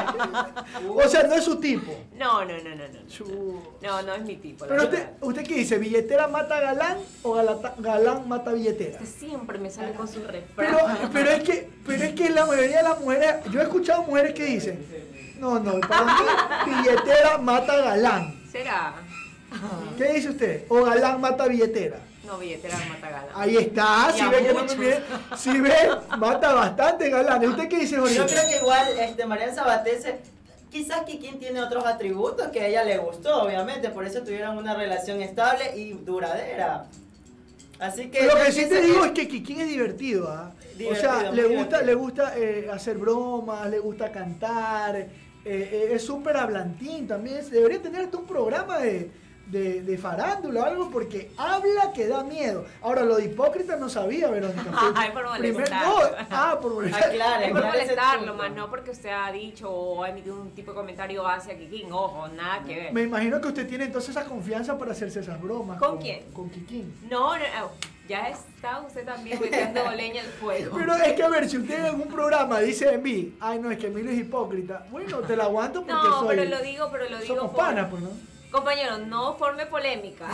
S1: O sea, no es su tipo.
S4: No, no, no, no, no. No, no es mi tipo. la
S1: Pero usted,
S4: verdad.
S1: ¿usted qué dice? ¿Billetera mata galán o galata- galán mata billetera?
S4: Usted siempre me sale con su
S1: Pero,
S4: refrán.
S1: pero es que, pero es que la mayoría de las mujeres, yo he escuchado mujeres que dicen, no, no, para mí billetera mata galán.
S4: ¿Será?
S1: ¿Qué dice usted? O galán mata billetera.
S4: No, billetera mata gala.
S1: Ahí está,
S4: Y
S1: si
S4: a
S1: ve que no me
S4: muchos.
S1: mire, si ve, mata bastante galán. ¿Y usted qué dice, Jorge?
S2: Yo creo que igual este, Marian Sabaté, se- quizás Kikín tiene otros atributos que a ella le gustó, obviamente, por eso tuvieron una relación estable y duradera. Así que
S1: Lo
S2: yo
S1: que sí te
S2: pienso
S1: digo es que Kikín es divertido, ¿ah? O
S2: Divertido,
S1: sea,
S2: muy
S1: le gusta,
S2: divertido.
S1: le gusta eh, hacer bromas, le gusta cantar, eh, eh, es súper hablantín también. Debería tener hasta un programa de, de, de farándula o algo porque habla que da miedo. Ahora, lo de hipócrita no sabía, Verónica.
S4: Ay, por
S1: Primer-
S4: molestar.
S1: no, ah, por molestar.
S2: Aclare,
S4: Es por
S2: aclare ese
S4: molestarlo,
S2: punto.
S4: más no porque usted ha dicho o ha emitido un tipo de comentario hacia Kikín. Ojo, nada que ver.
S1: Me imagino que usted tiene entonces esa confianza para hacerse esas bromas.
S4: ¿Con quién?
S1: Con Kikín.
S4: No, no, no, ya está usted también metiendo leña al fuego.
S1: Pero es que a ver, si usted en algún programa dice de mí, ay no, es que Emilio es hipócrita, bueno, te la aguanto porque
S4: No,
S1: soy...
S4: pero lo digo, pero lo digo
S1: somos
S4: por-
S1: panas, pues, ¿no?
S4: Compañero, no forme polémica.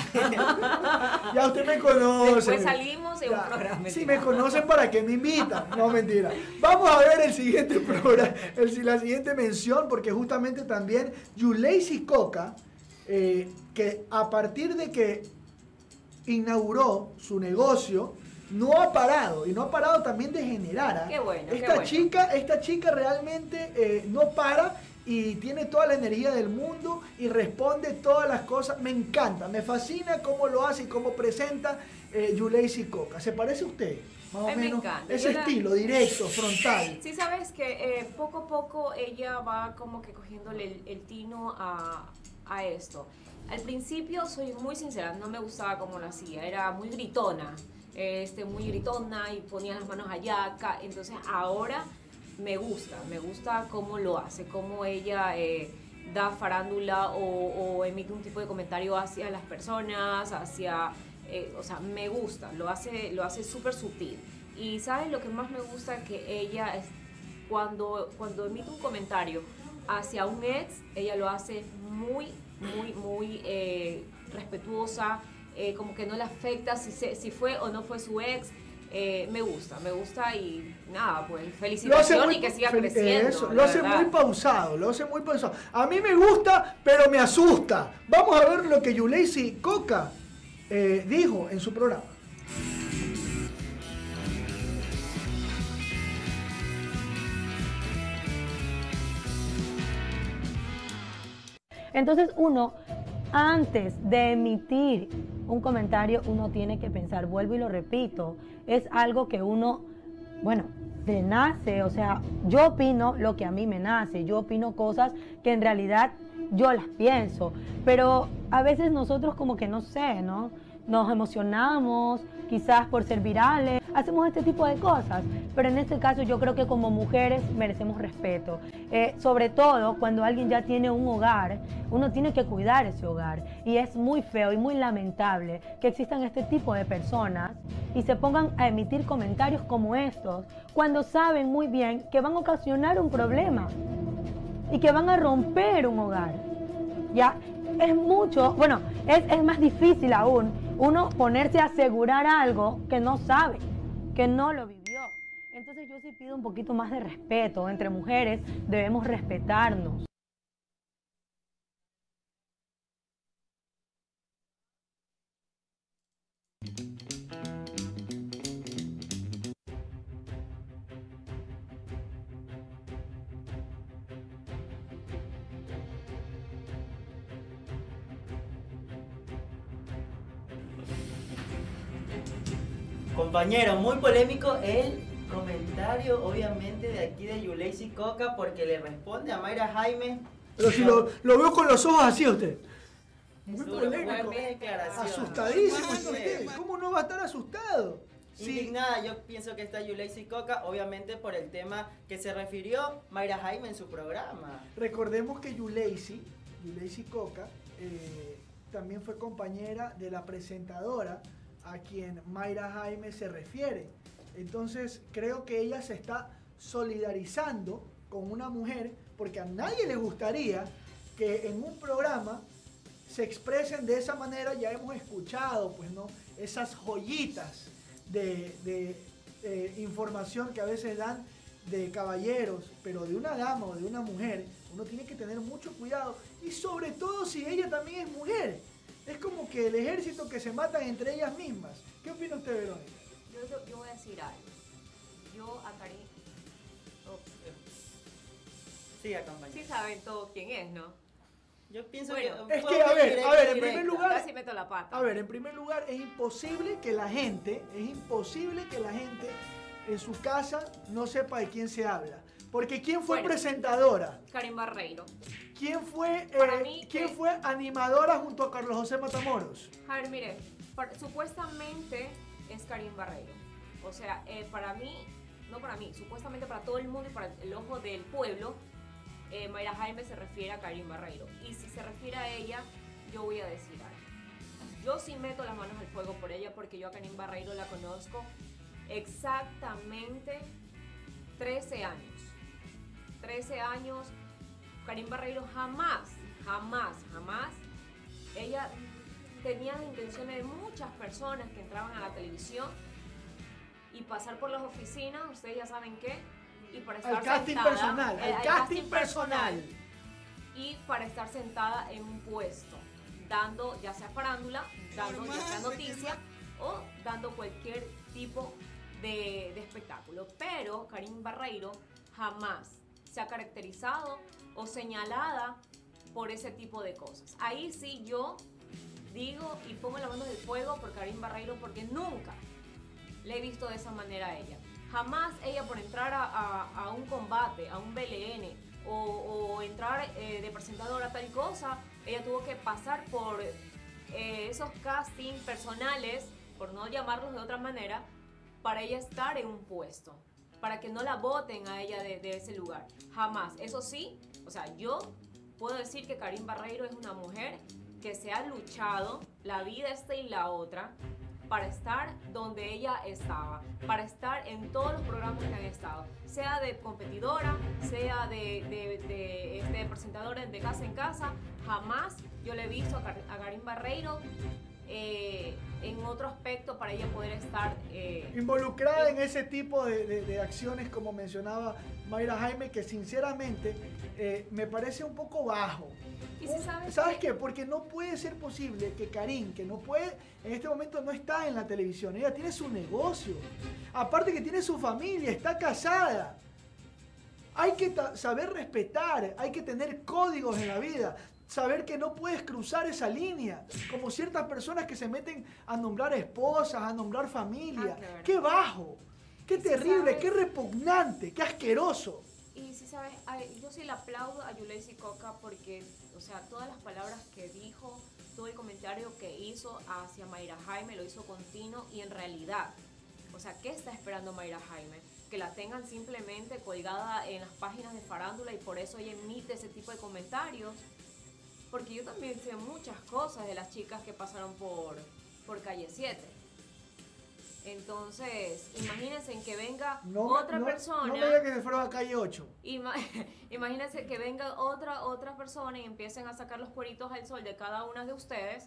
S1: Ya usted me conoce.
S4: Después salimos en un
S1: Ya,
S4: programa.
S1: Si me conocen, ¿para qué me invitan? No, mentira. Vamos a ver el siguiente programa, el, la siguiente mención, porque justamente también Yuleisi Coca, eh, que a partir de que inauguró su negocio, no ha parado, y no ha parado también de generar. ¿ah?
S4: Qué bueno, qué
S1: esta
S4: bueno.
S1: chica, esta chica realmente eh, no para y tiene toda la energía del mundo y responde todas las cosas. Me encanta, me fascina cómo lo hace y cómo presenta eh, Yuleisi Coca. ¿Se parece a usted? Más o
S4: Ay, me
S1: menos
S4: encanta.
S1: ese
S4: Yo la-
S1: estilo, directo, frontal.
S4: Sí, sabes que eh, poco a poco ella va como que cogiéndole el, el tino a, a esto. Al principio, soy muy sincera, no me gustaba cómo lo hacía, era muy gritona, este, muy gritona y ponía las manos allá, acá. Entonces ahora me gusta, me gusta cómo lo hace, cómo ella eh, da farándula o, o emite un tipo de comentario hacia las personas, hacia, eh, o sea, me gusta, lo hace, lo hace súper sutil. Y ¿sabes lo que más me gusta? Que ella, es, cuando, cuando emite un comentario hacia un ex, ella lo hace muy, muy, muy eh, respetuosa, eh, como que no le afecta si, se, si fue o no fue su ex. Eh, me gusta, me gusta y nada, pues felicitación muy, y que siga creciendo.
S1: Eso, lo hace muy pausado, lo hace muy pausado. A mí me gusta, pero me asusta. Vamos a ver lo que Yuleisi Coca eh, dijo en su programa.
S11: Entonces uno, antes de emitir un comentario, uno tiene que pensar, vuelvo y lo repito, es algo que uno, bueno, le nace, o sea, yo opino lo que a mí me nace, yo opino cosas que en realidad yo las pienso, pero a veces nosotros como que no sé, ¿no? Nos emocionamos, quizás por ser virales, hacemos este tipo de cosas, pero en este caso yo creo que como mujeres merecemos respeto, eh, sobre todo cuando alguien ya tiene un hogar, uno tiene que cuidar ese hogar, y es muy feo y muy lamentable que existan este tipo de personas y se pongan a emitir comentarios como estos, cuando saben muy bien que van a ocasionar un problema y que van a romper un hogar. Ya es mucho, bueno, es, es más difícil aún uno ponerse a asegurar algo que no sabe, que no lo vivió. Entonces yo sí pido un poquito más de respeto. Entre mujeres debemos respetarnos.
S2: Compañero, muy polémico el comentario, obviamente, de aquí de Yuleisi Coca, porque le responde a Mayra Jaime.
S1: Pero si lo, lo veo con los ojos así a usted. Muy
S2: Duro,
S1: polémico. Asustadísimo está usted. ¿Cómo no va a estar asustado?
S2: Indignada, sí. Yo pienso que está Yuleisi Coca, obviamente por el tema que se refirió Mayra Jaime en su programa.
S1: Recordemos que Yuleisi, Yuleisi Coca, eh, también fue compañera de la presentadora a quien Mayra Jaime se refiere. Entonces creo que ella se está solidarizando con una mujer, porque a nadie le gustaría que en un programa se expresen de esa manera. Ya hemos escuchado, pues, ¿no?, esas joyitas de, de, de información que a veces dan de caballeros, pero de una dama o de una mujer uno tiene que tener mucho cuidado, y sobre todo si ella también es mujer. Es como que el ejército que se matan entre ellas mismas. ¿Qué opina usted, Verónica?
S4: Yo, yo, yo voy a decir algo. Yo a Karin... Oh,
S2: sí, acompaña.
S4: Sí saben todos quién es, ¿no?
S2: Yo pienso
S4: bueno,
S2: que...
S1: Es que, a ver, a ver, en primer lugar...
S4: Casi meto la pata.
S1: A ver, en primer lugar, es imposible que la gente, es imposible que la gente en su casa no sepa de quién se habla. Porque ¿quién fue
S4: bueno,
S1: presentadora?
S4: Karin Barreiro.
S1: ¿Quién fue, eh,
S4: mí,
S1: ¿quién
S4: que...
S1: fue animadora junto a Carlos José Matamoros?
S4: A ver, mire, para, supuestamente es Karin Barreiro. O sea, eh, para mí, no para mí, supuestamente para todo el mundo y para el ojo del pueblo, eh, Mayra Jaime se refiere a Karin Barreiro. Y si se refiere a ella, yo voy a decir algo. Yo sí meto las manos al fuego por ella, porque yo a Karin Barreiro la conozco exactamente trece años. trece años. Karin Barreiro jamás, jamás, jamás, ella tenía las intenciones de muchas personas que entraban a la televisión y pasar por las oficinas, ustedes ya saben qué, y para estar
S1: al casting
S4: sentada,
S1: personal,
S4: eh,
S1: al
S4: al
S1: casting,
S4: casting personal,
S1: personal,
S4: y para estar sentada en un puesto, dando ya sea farándula, dando ya sea noticia o dando cualquier tipo de, de espectáculo. Pero Karin Barreiro jamás se ha caracterizado o señalada por ese tipo de cosas. Ahí sí yo digo y pongo las manos del fuego por Karin Barreiro, porque nunca le he visto de esa manera a ella. Jamás ella, por entrar a, a, a un combate, a un B L N o, o entrar eh, de presentadora a tal cosa, ella tuvo que pasar por eh, esos castings personales, por no llamarlos de otra manera, para ella estar en un puesto, para que no la voten a ella de, de ese lugar. Jamás. Eso sí, o sea, yo puedo decir que Karin Barreiro es una mujer que se ha luchado la vida esta y la otra para estar donde ella estaba, para estar en todos los programas que han estado, sea de competidora, sea de, de, de, este, de presentadora de Casa en Casa. Jamás yo le he visto a, Car a Karin Barreiro eh, en otro aspecto para ella poder estar eh,
S1: involucrada en, en ese tipo de, de, de acciones, como mencionaba Mayra Jaime, que sinceramente eh, me parece un poco bajo.
S4: ¿Y si sabes,
S1: ¿Sabes qué? Porque no puede ser posible que Karin, que no puede, en este momento no está en la televisión, ella tiene su negocio, aparte que tiene su familia, está casada. Hay que saber respetar, hay que tener códigos en la vida, saber que no puedes cruzar esa línea, como ciertas personas que se meten a nombrar esposas, a nombrar familia. Ah, claro. ¡Qué bajo! ¡Qué terrible! Si ¡Qué repugnante! ¡Qué asqueroso!
S4: Y si sabes, yo sí le aplaudo a Yuleisi Coca porque, o sea, todas las palabras que dijo, todo el comentario que hizo hacia Mayra Jaime lo hizo continuo y en realidad, o sea, ¿qué está esperando Mayra Jaime? Que la tengan simplemente colgada en las páginas de farándula y por eso ella emite ese tipo de comentarios. Porque yo también sé muchas cosas de las chicas que pasaron por, por Calle siete. Entonces, imagínense en que venga
S1: no,
S4: otra
S1: no,
S4: persona.
S1: No me diga que se fueron a Calle ocho.
S4: Ima, imagínense que venga otra, otra persona y empiecen a sacar los cueritos al sol de cada una de ustedes.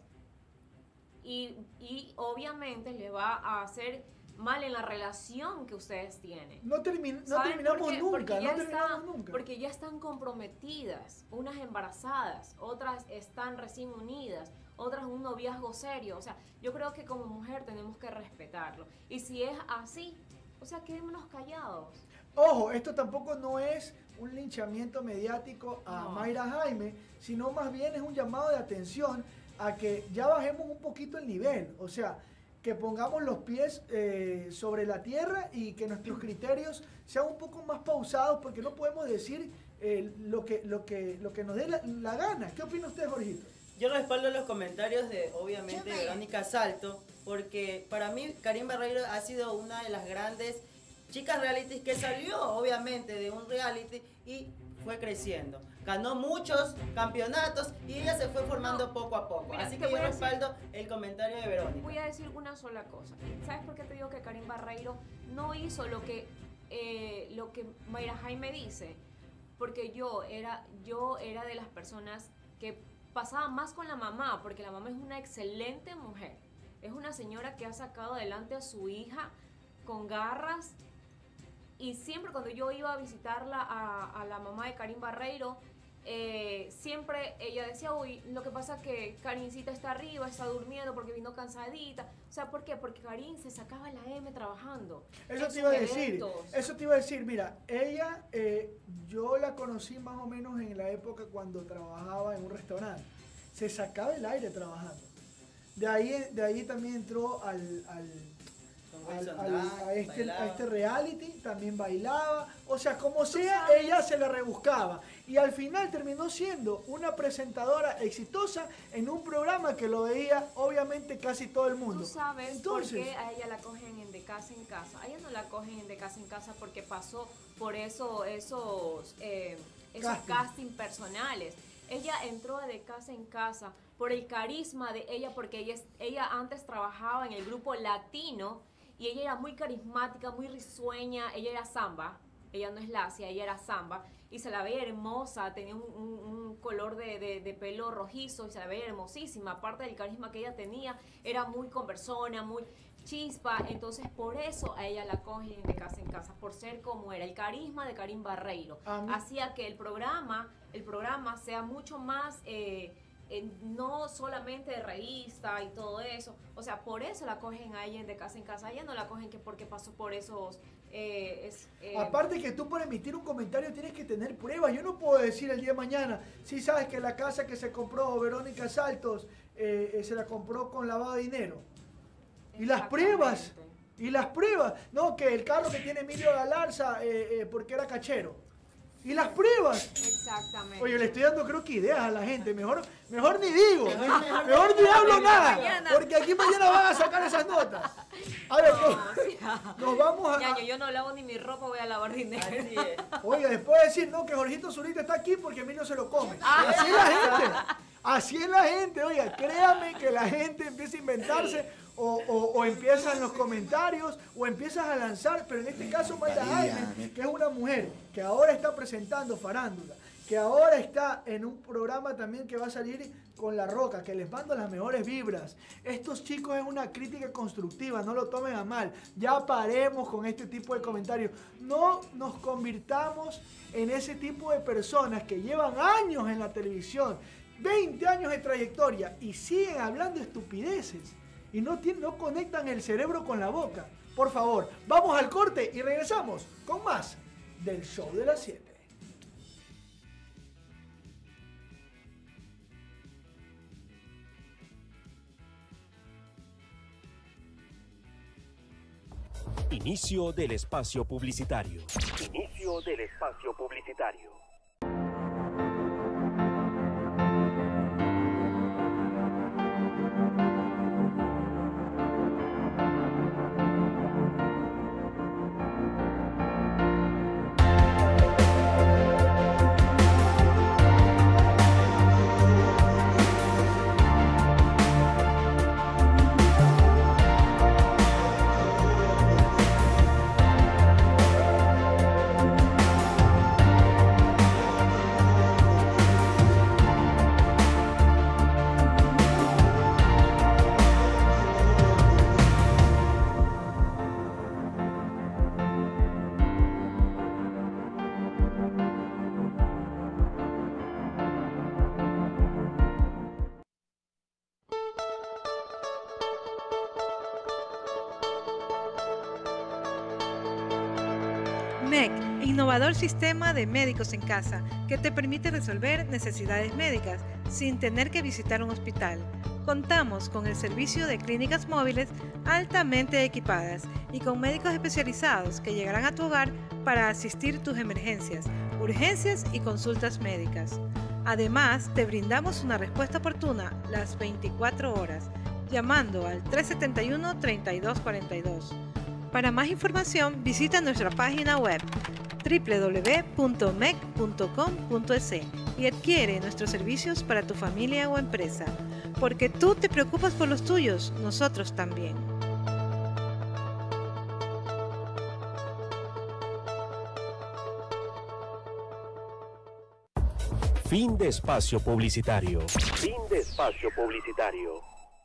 S4: Y, y obviamente le va a hacer mal en la relación que ustedes tienen.
S1: No, termin, no terminamos
S4: por
S1: nunca,
S4: porque
S1: no
S4: ya
S1: terminamos
S4: están,
S1: nunca.
S4: Porque ya están comprometidas, unas embarazadas, otras están recién unidas, otras un noviazgo serio. O sea, yo creo que como mujer tenemos que respetarlo. Y si es así, o sea, quedémonos callados.
S1: Ojo, esto tampoco no es un linchamiento mediático a
S4: No.
S1: Mayra Jaime, sino más bien es un llamado de atención a que ya bajemos un poquito el nivel. O sea, que pongamos los pies eh, sobre la tierra y que nuestros criterios sean un poco más pausados, porque no podemos decir eh, lo, que, lo, que, lo que nos dé la, la gana. ¿Qué opina usted, Jorgito?
S2: Yo respaldo los comentarios de, obviamente, de Verónica Salto, porque para mí Karin Barreiro ha sido una de las grandes chicas reality que salió, obviamente, de un reality y fue creciendo. Ganó muchos campeonatos y ella se fue formando no, poco a poco. Mira, Así que yo respaldo decir, el comentario de Verónica.
S4: Voy a decir una sola cosa. ¿Sabes por qué te digo que Karin Barreiro no hizo lo que, eh, lo que Mayra Jaime dice? Porque yo era, yo era de las personas que pasaba más con la mamá, porque la mamá es una excelente mujer. Es una señora que ha sacado adelante a su hija con garras. Y siempre cuando yo iba a visitarla a, a la mamá de Karin Barreiro, eh, siempre ella decía, uy, lo que pasa es que Karincita está arriba, está durmiendo porque vino cansadita. O sea, ¿por qué? Porque Karin se sacaba la M trabajando.
S1: Eso te iba a decir, eso te iba a decir, mira, ella, eh, yo la conocí más o menos en la época cuando trabajaba en un restaurante. Se sacaba el aire trabajando. De ahí, de ahí también entró al... al Al, al, a, este, a este reality, también bailaba, o sea, como sea, ella se la rebuscaba y al final terminó siendo una presentadora exitosa en un programa que lo veía obviamente casi todo el mundo.
S4: ¿Tú sabes
S1: Entonces,
S4: por qué a ella la cogen en De Casa en Casa? A ella no la cogen en De Casa en Casa porque pasó por eso, esos, eh, esos casting. casting personales. Ella entró de Casa en Casa por el carisma de ella, porque ella, ella antes trabajaba en el grupo latino. Y ella era muy carismática, muy risueña, ella era samba, ella no es lacia, ella era samba, y se la veía hermosa, tenía un, un, un color de, de, de pelo rojizo, y se la veía hermosísima, aparte del carisma que ella tenía, era muy conversona, muy chispa, entonces por eso a ella la cogen De Casa en Casa, por ser como era, el carisma de Karin Barreiro, um, hacía que el programa, el programa sea mucho más... Eh, Eh, no solamente de revista y todo eso, o sea, por eso la cogen a ella en De Casa en Casa, a ella no la cogen que porque pasó por esos eh, es, eh,
S1: aparte que tú para emitir un comentario tienes que tener pruebas. Yo no puedo decir el día de mañana, si sabes que la casa que se compró Verónica Saltos eh, eh, se la compró con lavado de dinero, y las pruebas y las pruebas, no, que el carro que tiene Emilio Galarza eh, eh, porque era cachero. Y las pruebas.
S4: Exactamente.
S1: Oye, le estoy dando creo que ideas a la gente. Mejor, mejor ni digo. Mejor ni hablo nada.
S4: Mañana.
S1: Porque aquí mañana van a sacar esas notas. A ver,
S4: No,
S1: ¿qué?
S4: o sea,
S1: Nos vamos a...
S4: Ñaño, yo no lavo ni mi ropa, voy a lavar dinero.
S2: Así es.
S1: Oiga, después de decir, no, que Jorgito Zurita está aquí porque a mí no se lo come. Así es la gente. Así es la gente. Oiga, créame que la gente empieza a inventarse o, o, o empieza en los comentarios o empiezas a lanzar. Pero en este caso, Mayra Jaime, que es una mujer que ahora está presentando farándula, que ahora está en un programa también que va a salir con La Roca, que les mando las mejores vibras. Estos chicos es una crítica constructiva, no lo tomen a mal. Ya paremos con este tipo de comentarios. No nos convirtamos en ese tipo de personas que llevan años en la televisión, veinte años de trayectoria y siguen hablando estupideces y no, tienen, no conectan el cerebro con la boca. Por favor, vamos al corte y regresamos con más del Show de las siete.
S6: Inicio del espacio publicitario. Inicio del espacio publicitario.
S7: M E C, innovador sistema de médicos en casa, que te permite resolver necesidades médicas sin tener que visitar un hospital. Contamos con el servicio de clínicas móviles altamente equipadas y con médicos especializados que llegarán a tu hogar para asistir tus emergencias, urgencias y consultas médicas. Además, te brindamos una respuesta oportuna las veinticuatro horas, llamando al tres setenta y uno, treinta y dos cuarenta y dos. Para más información, visita nuestra página web doble u doble u doble u punto mec punto com punto es y adquiere nuestros servicios para tu familia o empresa. Porque tú te preocupas por los tuyos, nosotros también.
S6: Fin de espacio publicitario. Fin de espacio publicitario.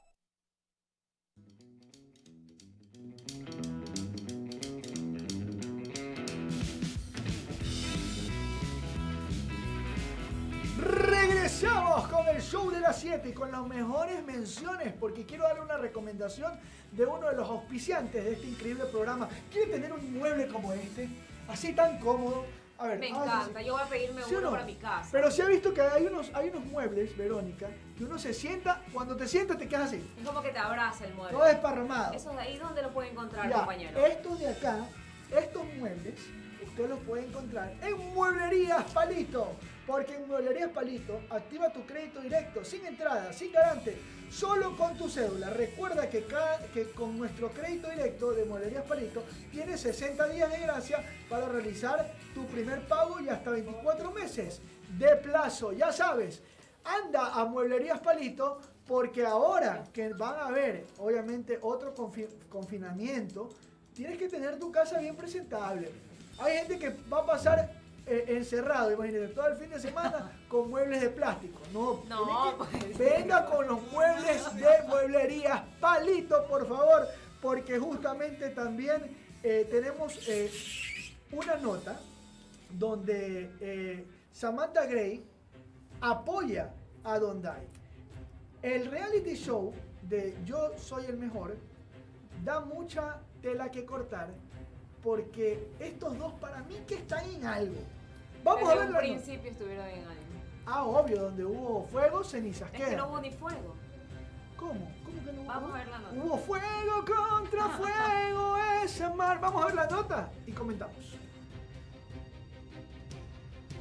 S1: Regresamos con el Show de las siete y con las mejores menciones, porque quiero darle una recomendación de uno de los auspiciantes de este increíble programa. ¿Quiere tener un mueble como este? Así tan cómodo. A ver,
S4: Me
S1: ay,
S4: encanta,
S1: sí.
S4: yo voy a pedirme
S1: ¿Sí o
S4: uno
S1: no?
S4: para mi casa.
S1: Pero sí ha visto que hay unos, hay unos muebles, Verónica, que uno se sienta, cuando te sientas te quedas así.
S4: Es como que te abraza el mueble.
S1: Todo desparramado.
S4: Eso de ahí, ¿dónde lo puede encontrar,
S1: Ya,
S4: compañero?
S1: estos de acá, estos muebles, usted los puede encontrar en Mueblerías Palito. Porque en Mueblerías Palito activa tu crédito directo, sin entrada, sin garante, solo con tu cédula. Recuerda que, cada, que con nuestro crédito directo de Mueblerías Palito tienes sesenta días de gracia para realizar tu primer pago y hasta veinticuatro meses de plazo. Ya sabes, anda a Mueblerías Palito porque ahora que van a haber, obviamente, otro confi confinamiento, tienes que tener tu casa bien presentable. Hay gente que va a pasar Eh, encerrado, imagínate, todo el fin de semana con muebles de plástico. No,
S4: No,
S1: que,
S4: pues.
S1: venga con los muebles de Mueblerías Palito, por favor, porque justamente también eh, tenemos eh, una nota donde eh, Samantha Gray apoya a Dondai. El reality show de Yo Soy el Mejor da mucha tela que cortar, porque estos dos para mí que están en algo. Vamos
S4: Desde
S1: a ver
S4: un
S1: la
S4: principio estuvieron en algo.
S1: Ah, obvio, donde hubo fuego, cenizas
S4: Es
S1: quedan.
S4: que no hubo ni fuego.
S1: ¿Cómo? ¿Cómo que no hubo?
S4: Vamos a ver la nota.
S1: Hubo fuego contra fuego, ese mar. Vamos a ver la nota y comentamos.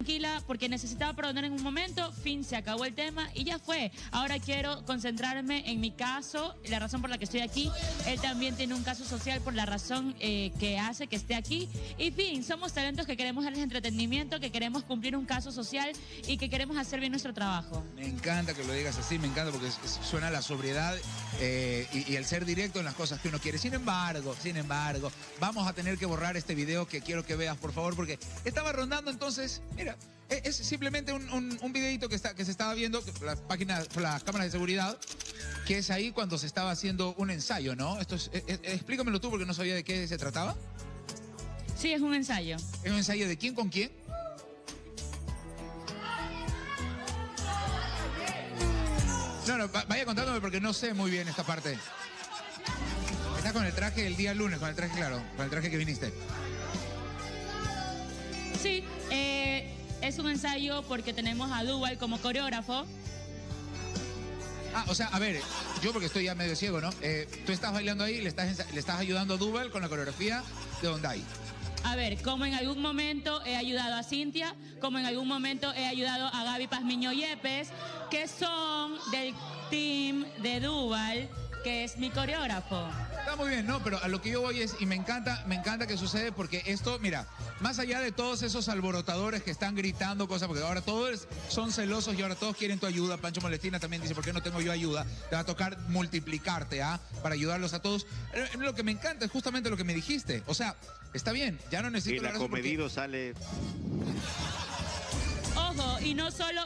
S12: tranquila porque necesitaba perdonar en un momento, fin, se acabó el tema y ya fue. Ahora quiero concentrarme en mi caso, la razón por la que estoy aquí. Él también tiene un caso social por la razón eh, que hace que esté aquí. Y fin, somos talentos que queremos darles entretenimiento, que queremos cumplir un caso social y que queremos hacer bien nuestro trabajo.
S13: Me encanta que lo digas así, me encanta porque es, es, suena la sobriedad eh, y, y el ser directo en las cosas que uno quiere. Sin embargo, sin embargo, vamos a tener que borrar este video que quiero que veas, por favor, porque estaba rondando entonces, mira, es, es simplemente un, un, un videito que, está, que se estaba viendo, las páginas, las cámaras de seguridad, que es ahí cuando se estaba haciendo un ensayo, ¿no? Esto es, es, explícamelo tú porque no sabía de qué se trataba.
S12: Sí, es un ensayo.
S13: ¿Es un ensayo de quién con quién? No, no, vaya contándome porque no sé muy bien esta parte. Estás con el traje el día lunes, con el traje, claro, con el traje que viniste.
S12: Sí, eh, es un ensayo porque tenemos a Duval como coreógrafo.
S13: Ah, o sea, a ver, yo porque estoy ya medio ciego, ¿no? Eh, tú estás bailando ahí, le estás, le estás ayudando a Duval con la coreografía de Donday.
S12: A ver, como en algún momento he ayudado a Cintia, como en algún momento he ayudado a Gaby Pazmiño Yepes, que son del team de Duval, que es mi coreógrafo.
S13: Está muy bien, ¿no? Pero a lo que yo voy es, y me encanta, me encanta que sucede porque esto, mira, más allá de todos esos alborotadores que están gritando cosas, porque ahora todos son celosos y ahora todos quieren tu ayuda. Pancho Molestina también dice, ¿por qué no tengo yo ayuda? Te va a tocar multiplicarte, ¿ah? Para ayudarlos a todos. Lo que me encanta es justamente lo que me dijiste. O sea, está bien, ya no necesito...
S14: Y la comedido porque... sale...
S12: Ojo, y no solo...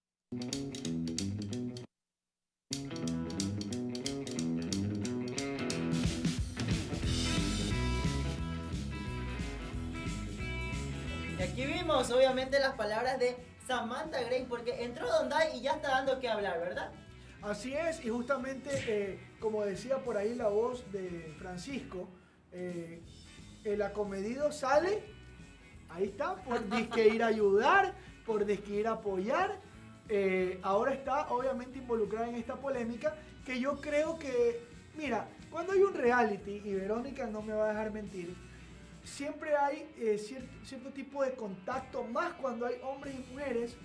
S2: Y aquí vimos, obviamente, las palabras de Samantha Grace, porque entró Donday y ya está dando que hablar, ¿verdad?
S1: Así es, y justamente, eh, como decía por ahí la voz de Francisco, eh, el acomedido sale, ahí está, por disque ir a ayudar, por disque ir a apoyar, eh, ahora está obviamente involucrada en esta polémica, que yo creo que, mira, cuando hay un reality, y Verónica no me va a dejar mentir, siempre hay eh, cierto, cierto tipo de contacto, más cuando hay hombres y mujeres.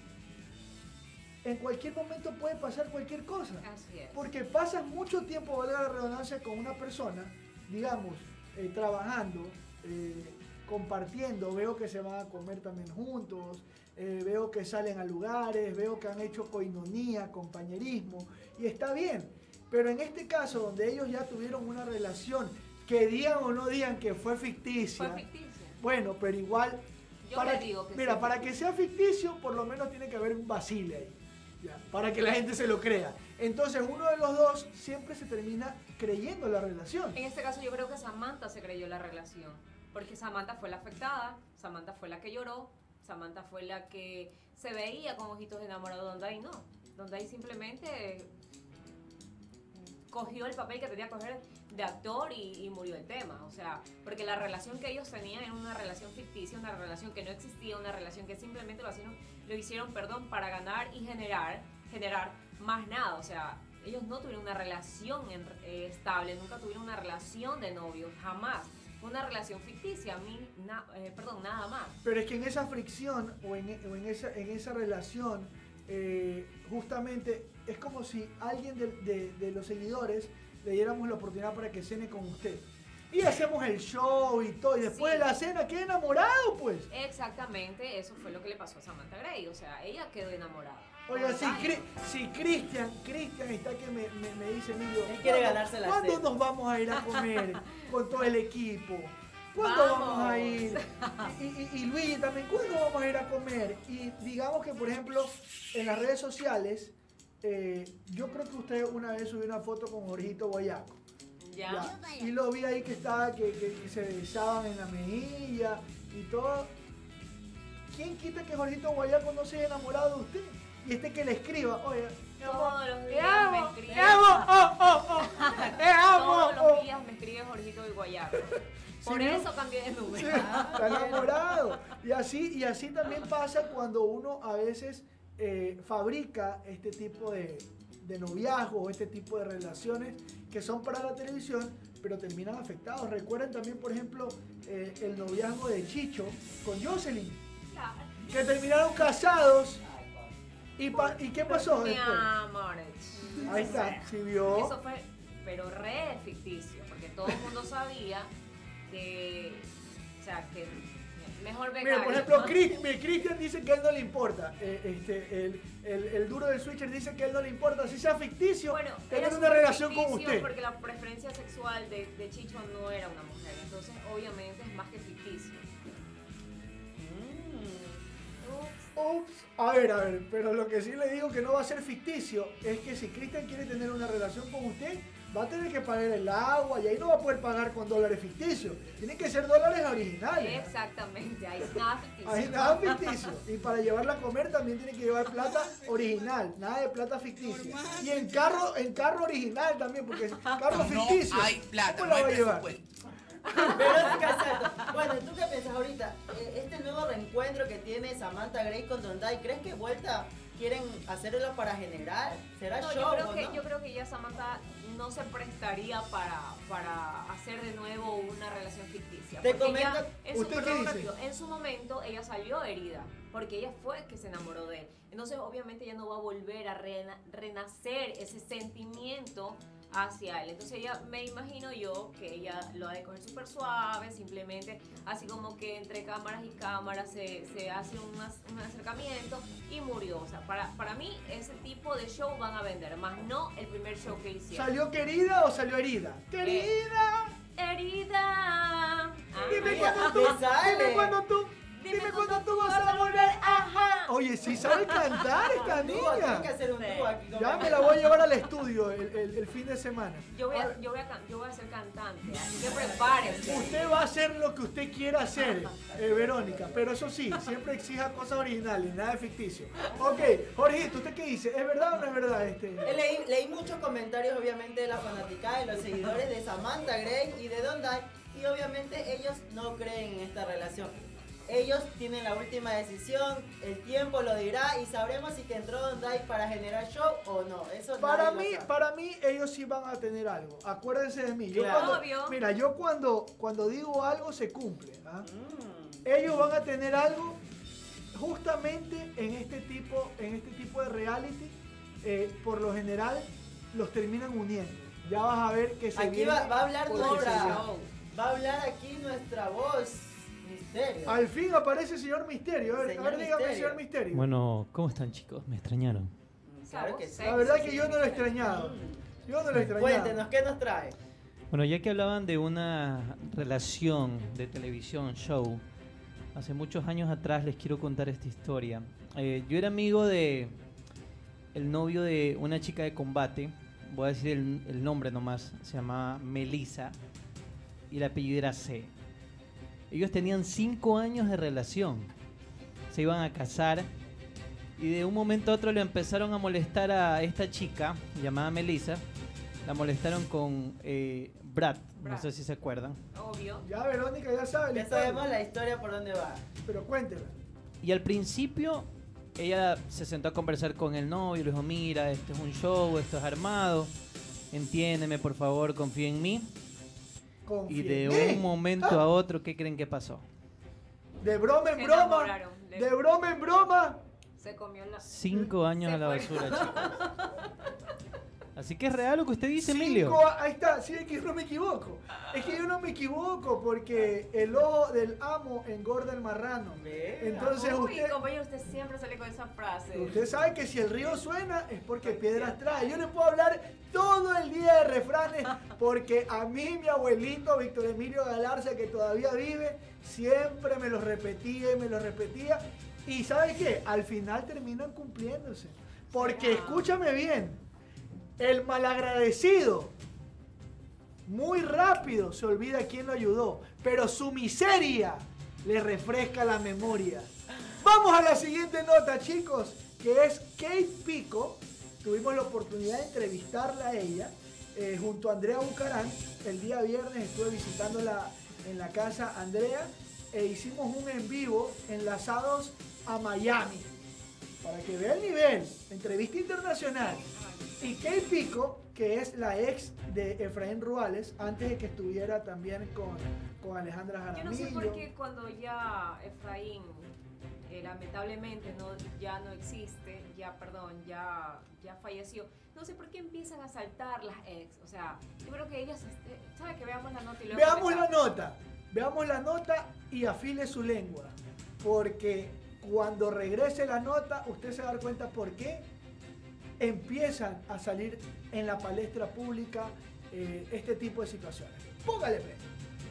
S1: En cualquier momento puede pasar cualquier cosa.
S4: Así es.
S1: Porque pasas mucho tiempo, valga la redundancia, con una persona, digamos, eh, trabajando, eh, compartiendo, veo que se van a comer también juntos, eh, veo que salen a lugares, veo que han hecho coinonía, compañerismo, y está bien. Pero en este caso, donde ellos ya tuvieron una relación, que digan o no digan que fue ficticia.
S4: Fue ficticia.
S1: Bueno, pero igual,
S4: Yo
S1: para,
S4: le digo que
S1: mira,
S4: sí.
S1: para que sea ficticio, por lo menos tiene que haber un vacile ahí, ya, para que la gente se lo crea. Entonces uno de los dos siempre se termina creyendo la relación.
S4: En este caso yo creo que Samantha se creyó la relación, porque Samantha fue la afectada, Samantha fue la que lloró, Samantha fue la que se veía con ojitos enamorados, donde ahí no, donde ahí simplemente cogió el papel que tenía que coger de actor y, y murió el tema, o sea, porque la relación que ellos tenían era una relación ficticia, una relación que no existía, una relación que simplemente lo hicieron, lo hicieron, perdón, para ganar y generar, generar más nada, o sea, ellos no tuvieron una relación en, eh, estable, nunca tuvieron una relación de novios, jamás, una relación ficticia, a mí, na, eh, perdón, nada más.
S1: Pero es que en esa fricción o en, o en, esa, en esa relación, eh, justamente es como si alguien de, de, de los seguidores le diéramos la oportunidad para que cene con usted. Y hacemos el show y todo, y después
S4: Sí.
S1: de la cena queda enamorado, pues.
S4: Exactamente, eso fue lo que le pasó a Samantha Gray, o sea, ella quedó enamorada.
S1: Oiga, si, Cri- si Cristian, Cristian está que me, me, me dice, Emilio,
S2: Él quiere
S1: ¿cuándo-
S2: ganarse la
S1: ¿cuándo
S2: cena?
S1: nos vamos a ir a comer con todo el equipo? ¿Cuándo vamos,
S4: Vamos.
S1: a ir? Y, y, y Luigi también, ¿cuándo vamos a ir a comer? Y digamos que, por ejemplo, en las redes sociales, eh, yo creo que usted una vez subió una foto con Jorgito Guayaco.
S4: Ya.
S1: Ya. Y lo vi ahí que estaba, que, que- que se besaban en la mejilla y todo. ¿Quién quita que Jorgito Guayaco no se haya enamorado de usted? Y este que le escriba, oye, mi amor,
S4: Todos los
S1: te
S4: días
S1: amo,
S4: me escribe.
S1: te amo, oh, oh, oh, te amo,
S4: Todos
S1: oh.
S4: los días me escribe Jorgito y Guayaco. Por
S1: Sí, ¿no?
S4: eso cambié de
S1: Sí,
S4: número.
S1: está enamorado. Y así, y así también pasa cuando uno a veces eh, fabrica este tipo de, de noviazgo, este tipo de relaciones que son para la televisión, pero terminan afectados. Recuerden también, por ejemplo, eh, el noviazgo de Chicho con Jocelyn. que terminaron casados. ¿Y, pa ¿Y qué pasó
S4: Mi
S1: después?
S4: amor.
S1: Ahí está, si vio.
S4: Eso fue, pero re ficticio, porque todo el mundo sabía que, o sea, que mejor becario.
S1: Mira, por ejemplo, Cristian dice que a él no le importa. Eh, este, el, el, el duro del switcher dice que a él no le importa. Si sea ficticio,
S4: Bueno,
S1: tener
S4: era
S1: una relación con
S4: ficticio
S1: usted.
S4: porque la preferencia sexual de, de Chicho no era una mujer, entonces obviamente es más que ficticio.
S1: Ups. A ver, a ver, pero lo que sí le digo que no va a ser ficticio es que si Cristian quiere tener una relación con usted, va a tener que pagar el agua y ahí no va a poder pagar con dólares ficticios. Tienen que ser dólares originales.
S4: Exactamente, ahí nada ficticio.
S1: Ahí nada ficticio. Y para llevarla a comer también tiene que llevar plata original, nada de plata ficticia. Y en carro, en carro original también, porque es carro ficticio.
S13: No hay plata,
S1: ¿cómo
S13: no
S1: la
S13: hay
S1: va a llevar?
S13: presupuesto.
S2: Verónica Santos. Bueno, ¿tú qué piensas ahorita? Eh, Este nuevo reencuentro que tiene Samantha Grace con Donday, ¿crees que vuelta quieren hacerlo para generar? ¿Será
S4: No,
S2: show
S4: yo creo
S2: o
S4: que
S2: no?
S4: yo creo que ya Samantha no se prestaría para, para hacer de nuevo una relación ficticia.
S2: Te
S4: Porque
S2: comento-
S4: ella, en su,
S1: ¿usted qué
S4: perdón,
S1: dice?
S4: rápido, en su momento ella salió herida, porque ella fue que se enamoró de él. Entonces obviamente ella no va a volver a rena- renacer ese sentimiento hacia él. Entonces ella, me imagino yo que ella lo ha de coger súper suave, simplemente así como que entre cámaras y cámaras se, se hace un, as- un acercamiento y murió. O sea, para, para mí ese tipo de show van a vender, más no el primer show que hicieron.
S1: ¿Salió querida o salió herida? ¡Querida!
S4: Herida. Ah,
S1: Dime
S4: mira,
S1: cuándo tú,
S2: me sale.
S1: dime cuándo tú,
S4: Dime
S1: dime
S4: cuándo
S1: cuándo tú vas a volver. Ajá. Oye, sí sabe cantar esta
S2: Dúo,
S1: niña.
S2: tienen que hacer un dúo aquí con
S1: Ya me la voy a llevar al estudio el, el- el fin de semana.
S4: Yo voy, a, yo, voy a, can- yo voy a ser cantante, así que prepárense.
S1: Usted va a hacer lo que usted quiera hacer, eh, Verónica, pero eso sí, siempre exija cosas originales, nada de ficticio. Ok, Jorgito, ¿usted qué dice? ¿Es verdad o no es verdad este?
S2: Eh, Leí, leí muchos comentarios, obviamente, de la fanaticada, de los seguidores de Samantha Gray y de Donday, y obviamente ellos no creen en esta relación. Ellos tienen la última decisión, el tiempo lo dirá y sabremos si que entró Donday para generar show o no. Eso
S1: Para
S2: nadie lo
S1: mí,
S2: sabe.
S1: para mí, ellos sí van a tener algo. Acuérdense de mí. Yo
S2: Claro.
S1: cuando-
S4: Obvio.
S1: mira, yo cuando, cuando digo algo se cumple. ¿ah?
S2: Mm.
S1: Ellos van a tener algo justamente en este tipo, en este tipo de reality. eh, por lo general los terminan uniendo. Ya vas a ver que se
S2: Aquí
S1: viene
S2: va, va a hablar
S1: por ese
S2: Nora,
S1: lado.
S2: va a hablar aquí nuestra voz, Misterio.
S1: Al fin aparece el señor Misterio. A ver,
S2: Señor
S1: a ver, dígame,
S2: Misterio.
S1: señor Misterio.
S14: Bueno, ¿cómo están, chicos? ¿Me extrañaron?
S2: Claro que sí.
S1: La verdad que yo no lo he extrañado. Yo no lo he extrañado.
S2: Cuéntenos, ¿qué nos trae?
S14: Bueno, ya que hablaban de una relación de televisión, show, hace muchos años atrás les quiero contar esta historia. Eh, yo era amigo de el novio de una chica de combate, voy a decir el, el nombre nomás, se llamaba Melissa y el apellido era C. Ellos tenían cinco años de relación, se iban a casar y de un momento a otro le empezaron a molestar a esta chica llamada Melissa. La molestaron con eh, Brad, no
S4: Brad.
S14: sé si se acuerdan.
S4: Obvio.
S1: Ya Verónica ya sabe. la
S2: Ya
S1: historia.
S2: sabemos la historia por dónde va.
S1: Pero cuéntela.
S14: Y al principio ella se sentó a conversar con el novio y le dijo, mira, esto es un show, esto es armado, entiéndeme por favor, confía en mí.
S1: Confía
S14: Y de
S1: en mí.
S14: un momento
S1: Ah,
S14: a otro, ¿qué creen que pasó?
S1: De broma en
S4: Se
S1: broma.
S4: enamoraron. Le-
S1: De broma en broma.
S4: Se comió la...
S14: Cinco años
S4: Se
S14: a la
S4: fue.
S14: basura, chicos. Así que es real lo que usted dice,
S1: Cinco
S14: Emilio.
S1: a- ahí está, sí, es que yo no me equivoco. Es que yo no me equivoco porque el ojo del amo engorda el marrano. Entonces
S4: Uy,
S1: usted,
S4: compañero, usted siempre sale con esa frase.
S1: usted sabe que si el río suena es porque piedras trae. Yo le puedo hablar todo el día de refranes porque a mí mi abuelito Víctor Emilio Galarza, que todavía vive, siempre me los repetía y me los repetía. Y ¿sabe qué? Al final terminan cumpliéndose. Porque escúchame bien. El malagradecido muy rápido se olvida quién lo ayudó, pero su miseria le refresca la memoria. Vamos a la siguiente nota, chicos, que es Kate Pico. Tuvimos la oportunidad de entrevistarla a ella eh, junto a Andrea Bucarán. El día viernes estuve visitándola en la casa Andrea e hicimos un en vivo enlazados a Miami. Para que vea el nivel, entrevista internacional. Y Kate Pico, que es la ex de Efraín Ruales, antes de que estuviera también con, con Alejandra Jaramillo.
S4: Yo no sé por qué cuando ya Efraín eh, lamentablemente no, ya no existe, ya perdón, ya, ya falleció, no sé por qué empiezan a saltar las ex. O sea, yo creo que ellas, eh, ¿sabe que veamos la nota y luego
S1: Veamos la
S4: empezamos?
S1: nota, veamos la nota y afile su lengua, porque cuando regrese la nota usted se va a dar cuenta por qué empiezan a salir en la palestra pública eh, este tipo de situaciones. Póngale play.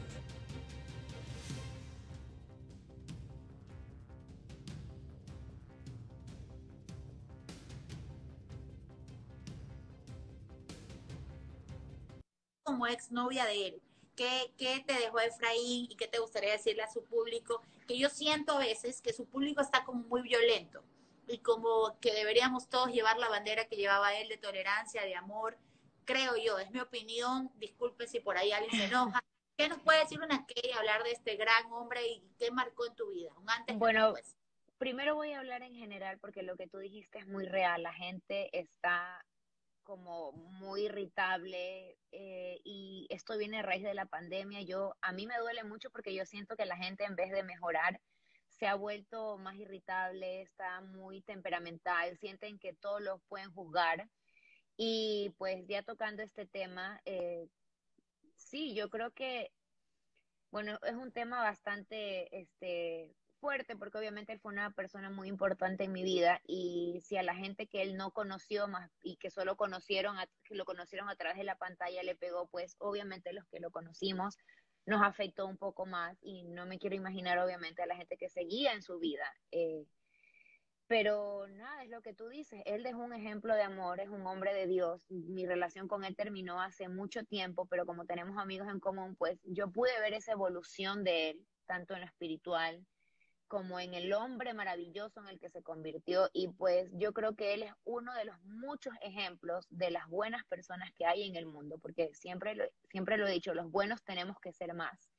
S15: Como exnovia de él, ¿qué, qué te dejó Efraín y qué te gustaría decirle a su público? Que yo siento a veces que su público está como muy violento y como que deberíamos todos llevar la bandera que llevaba él de tolerancia, de amor, creo yo, es mi opinión, disculpe si por ahí alguien se enoja. ¿Qué nos puede decir una Kay, hablar de este gran hombre y qué marcó en tu vida? Un antes y un
S16: Bueno,
S15: después.
S16: primero voy a hablar en general porque lo que tú dijiste es muy real. La gente está como muy irritable eh, y esto viene a raíz de la pandemia. Yo, a mí me duele mucho porque yo siento que la gente en vez de mejorar se ha vuelto más irritable, está muy temperamental, sienten que todos los pueden juzgar. Y pues ya tocando este tema, eh, sí, yo creo que, bueno, es un tema bastante este, fuerte porque obviamente él fue una persona muy importante en mi vida y si a la gente que él no conoció más y que solo conocieron, a, que lo conocieron a través de la pantalla le pegó, pues obviamente los que lo conocimos nos afectó un poco más y no me quiero imaginar obviamente a la gente que seguía en su vida. Eh, pero nada, es lo que tú dices, él dejó un ejemplo de amor, es un hombre de Dios, mi relación con él terminó hace mucho tiempo, pero como tenemos amigos en común, pues yo pude ver esa evolución de él, tanto en lo espiritual como en el hombre maravilloso en el que se convirtió y pues yo creo que él es uno de los muchos ejemplos de las buenas personas que hay en el mundo, porque siempre lo, siempre lo he dicho, los buenos tenemos que ser más.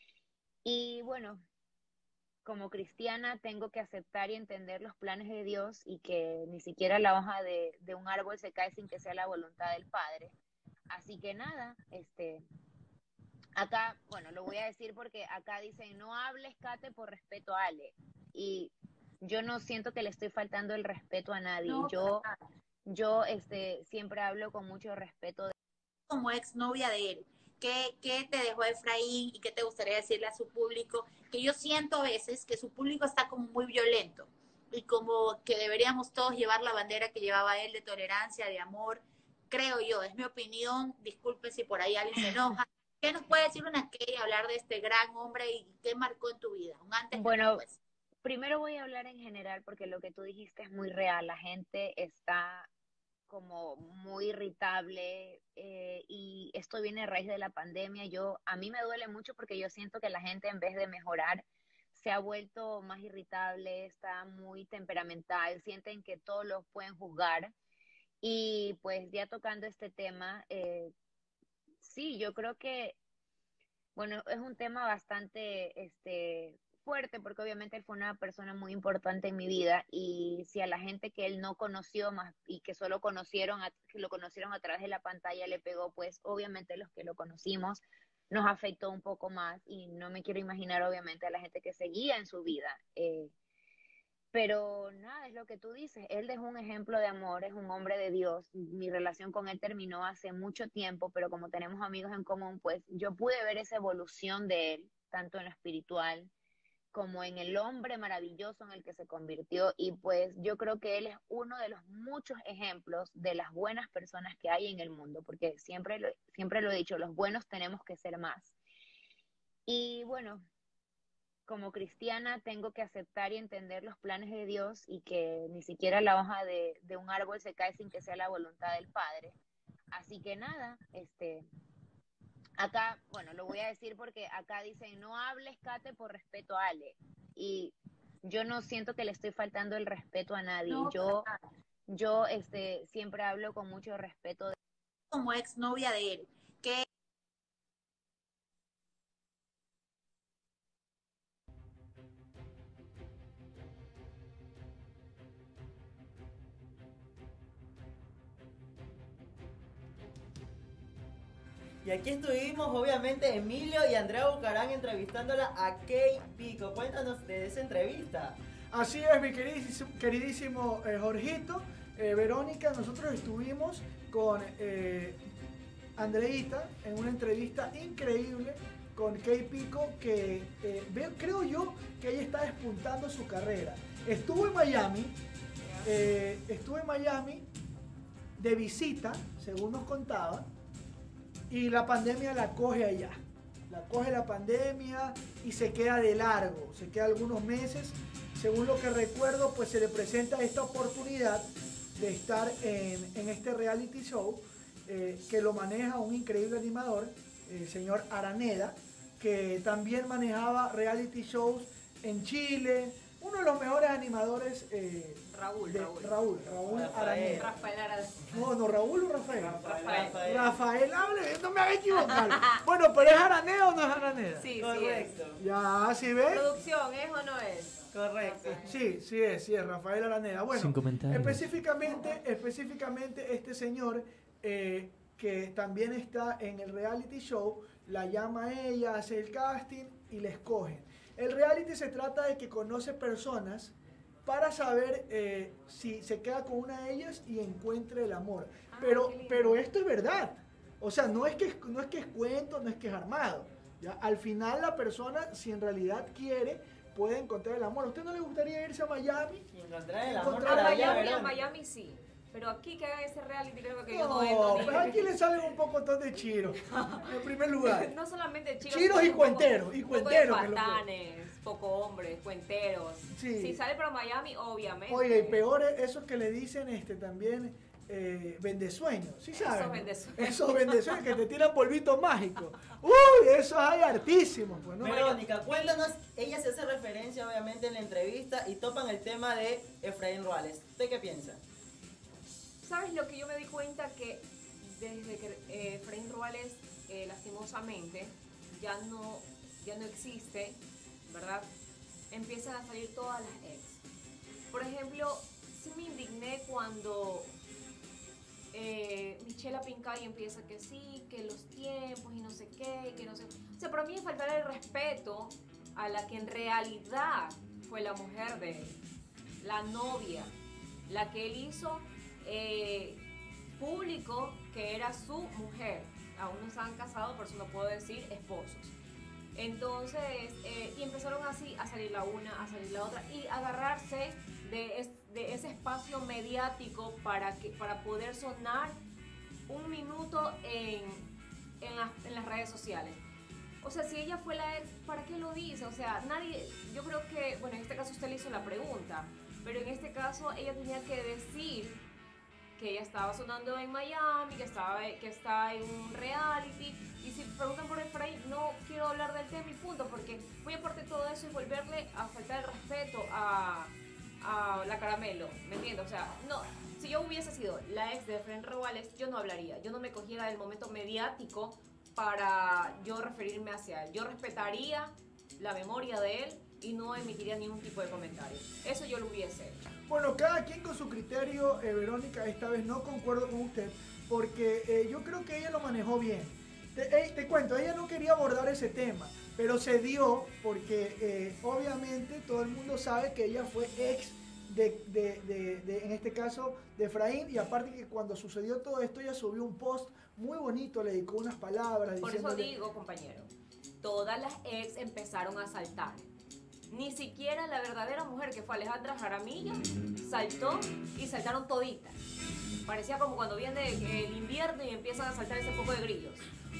S16: Y bueno, como cristiana tengo que aceptar y entender los planes de Dios y que ni siquiera la hoja de, de un árbol se cae sin que sea la voluntad del Padre. Así que nada, este, acá, bueno, lo voy a decir porque acá dicen, no hables, Kate, por respeto a Ale. Y yo no siento que le estoy faltando el respeto a nadie.
S15: No,
S16: Yo,
S15: para nada.
S16: yo este, siempre hablo con mucho respeto de
S15: Como exnovia de él, ¿qué, qué te dejó Efraín y qué te gustaría decirle a su público? Que yo siento a veces que su público está como muy violento y como que deberíamos todos llevar la bandera que llevaba él de tolerancia, de amor, creo yo, es mi opinión, disculpe si por ahí alguien se enoja. ¿Qué nos puede decir una Kay, hablar de este gran hombre y qué marcó en tu vida? Un antes y un
S16: Bueno,
S15: después.
S16: primero voy a hablar en general porque lo que tú dijiste es muy real. La gente está como muy irritable eh, y esto viene a raíz de la pandemia. Yo, a mí me duele mucho porque yo siento que la gente en vez de mejorar se ha vuelto más irritable, está muy temperamental, sienten que todos los pueden juzgar. Y pues ya tocando este tema, eh, sí, yo creo que bueno, es un tema bastante este, fuerte porque obviamente él fue una persona muy importante en mi vida y si a la gente que él no conoció más y que solo conocieron, a, que lo conocieron a través de la pantalla le pegó, pues obviamente los que lo conocimos nos afectó un poco más y no me quiero imaginar obviamente a la gente que seguía en su vida. Eh, pero nada, es lo que tú dices, él dejó un ejemplo de amor, es un hombre de Dios, mi relación con él terminó hace mucho tiempo, pero como tenemos amigos en común, pues yo pude ver esa evolución de él, tanto en lo espiritual como en el hombre maravilloso en el que se convirtió y pues yo creo que él es uno de los muchos ejemplos de las buenas personas que hay en el mundo, porque siempre lo, siempre lo he dicho, los buenos tenemos que ser más. Y bueno, como cristiana tengo que aceptar y entender los planes de Dios y que ni siquiera la hoja de, de un árbol se cae sin que sea la voluntad del Padre. Así que nada, este, acá, bueno, lo voy a decir porque acá dicen, no hables, Kate, por respeto a Ale. Y yo no siento que le estoy faltando el respeto a nadie.
S15: No,
S16: Yo,
S15: para nada.
S16: yo este, siempre hablo con mucho respeto de
S15: Como exnovia de él, ¿qué
S2: Y aquí estuvimos, obviamente, Emilio y Andrea Bucarán entrevistándola a Kay Pico. Cuéntanos de esa entrevista.
S1: Así es, mi queridísimo, queridísimo eh, Jorgito, eh, Verónica, nosotros estuvimos con eh, Andreita en una entrevista increíble con Kay Pico, que eh, veo, creo yo que ella está despuntando su carrera. Estuvo en Miami, eh, estuvo en Miami de visita, según nos contaba, y la pandemia la coge allá. La coge la pandemia y se queda de largo, se queda algunos meses. Según lo que recuerdo, pues se le presenta esta oportunidad de estar en, en este reality show eh, que lo maneja un increíble animador, el señor Araneda, que también manejaba reality shows en Chile, uno de los mejores animadores. Eh,
S4: Raúl,
S1: de,
S4: Raúl.
S1: Raúl, Raúl Araneda.
S4: Rafael Araneda.
S1: No, no, Raúl o Rafael.
S4: Rafael.
S1: Rafael, Rafael hable, no me haga equivocar. Bueno, pero ¿es Araneda o no es Araneda?
S4: Sí,
S2: correcto.
S4: Sí
S1: ya, ¿sí ves?
S4: Producción, ¿es o no es?
S2: Correcto.
S1: Sí, sí es, sí es, Rafael Araneda. Bueno,
S14: Sin comentarios.
S1: específicamente, específicamente este señor eh, que también está en el reality show, la llama a ella, hace el casting y la escogen. El reality se trata de que conoce personas para saber eh, si se queda con una de ellas y encuentre el amor.
S4: Ah,
S1: pero, pero esto es verdad. O sea, no es, que, no es que es cuento, no es que es armado. ¿Ya? Al final la persona, si en realidad quiere, puede encontrar el amor. ¿A usted no le gustaría irse a Miami?
S2: Y encontrar el amor
S1: Encontrar
S2: para
S4: A
S2: allá,
S4: Miami, a
S2: ¿verdad?
S4: Miami sí. Pero aquí que haga ese reality creo que yo no
S1: No,
S4: entro ni-
S1: pues aquí le salen un poco de chiros, en primer lugar.
S4: No solamente chiros.
S1: Chiros
S4: sino
S1: y
S4: un poco-
S1: cuenteros, y
S4: un poco de
S1: cuenteros, que es lo que-
S4: patanes, poco hombres, cuenteros.
S1: Sí.
S4: Si sale para Miami, obviamente.
S1: Oye, y peor es esos que le dicen este también eh, vendesueños, ¿sí saben?
S4: Esos vendesueños.
S1: Esos vendesueños que te tiran polvitos mágicos. Uy, esos hay hartísimos, pues, ¿no?
S2: Verónica, cuéntanos, ella se hace referencia obviamente en la entrevista y topan el tema de Efraín Ruales. ¿Usted qué piensa?
S4: ¿Sabes lo que yo me di cuenta? Que desde que eh, Efraín Ruales eh, lastimosamente ya no, ya no existe, ¿verdad? Empiezan a salir todas las ex. Por ejemplo, sí me indigné cuando eh, Michela Pincay empieza que sí, que los tiempos y no sé qué, y que no sé. O sea, para mí es faltar el respeto a la que en realidad fue la mujer de él, la novia, la que él hizo eh, público que era su mujer. Aún no se han casado, por eso no puedo decir esposos. Entonces, eh, y empezaron así a salir la una, a salir la otra y agarrarse de, es, de ese espacio mediático para, que, para poder sonar un minuto en, en, la, en las redes sociales. O sea, si ella fue la ex, ¿para qué lo dice? O sea, nadie, yo creo que, bueno, en este caso usted le hizo la pregunta, pero en este caso ella tenía que decir que ella estaba sonando en Miami, que estaba, que está en un reality, y si preguntan por Efraín, no quiero hablar del tema y punto, porque voy a partir de todo eso y volverle a faltar el respeto a, a la Caramelo, ¿me entiendes? O sea, no, si yo hubiese sido la ex de Efraín Ruales, yo no hablaría, yo no me cogiera del momento mediático para yo referirme hacia él, yo respetaría la memoria de él y no emitiría ningún tipo de comentario. Eso yo lo hubiese hecho.
S1: Bueno, cada quien con su criterio, eh, Verónica, esta vez no concuerdo con usted, porque eh, yo creo que ella lo manejó bien. Te, eh, te cuento, ella no quería abordar ese tema, pero se dio porque eh, obviamente todo el mundo sabe que ella fue ex de, de, de, de, en este caso, de Efraín, y aparte que cuando sucedió todo esto, ella subió un post muy bonito, le dedicó unas palabras.
S4: Por eso
S1: diciéndole...
S4: digo, compañero, todas las ex empezaron a saltar. Ni siquiera la verdadera mujer, que fue Alejandra Jaramillo, saltó y saltaron toditas. Parecía como cuando viene el invierno y empiezan a saltar ese poco de grillos.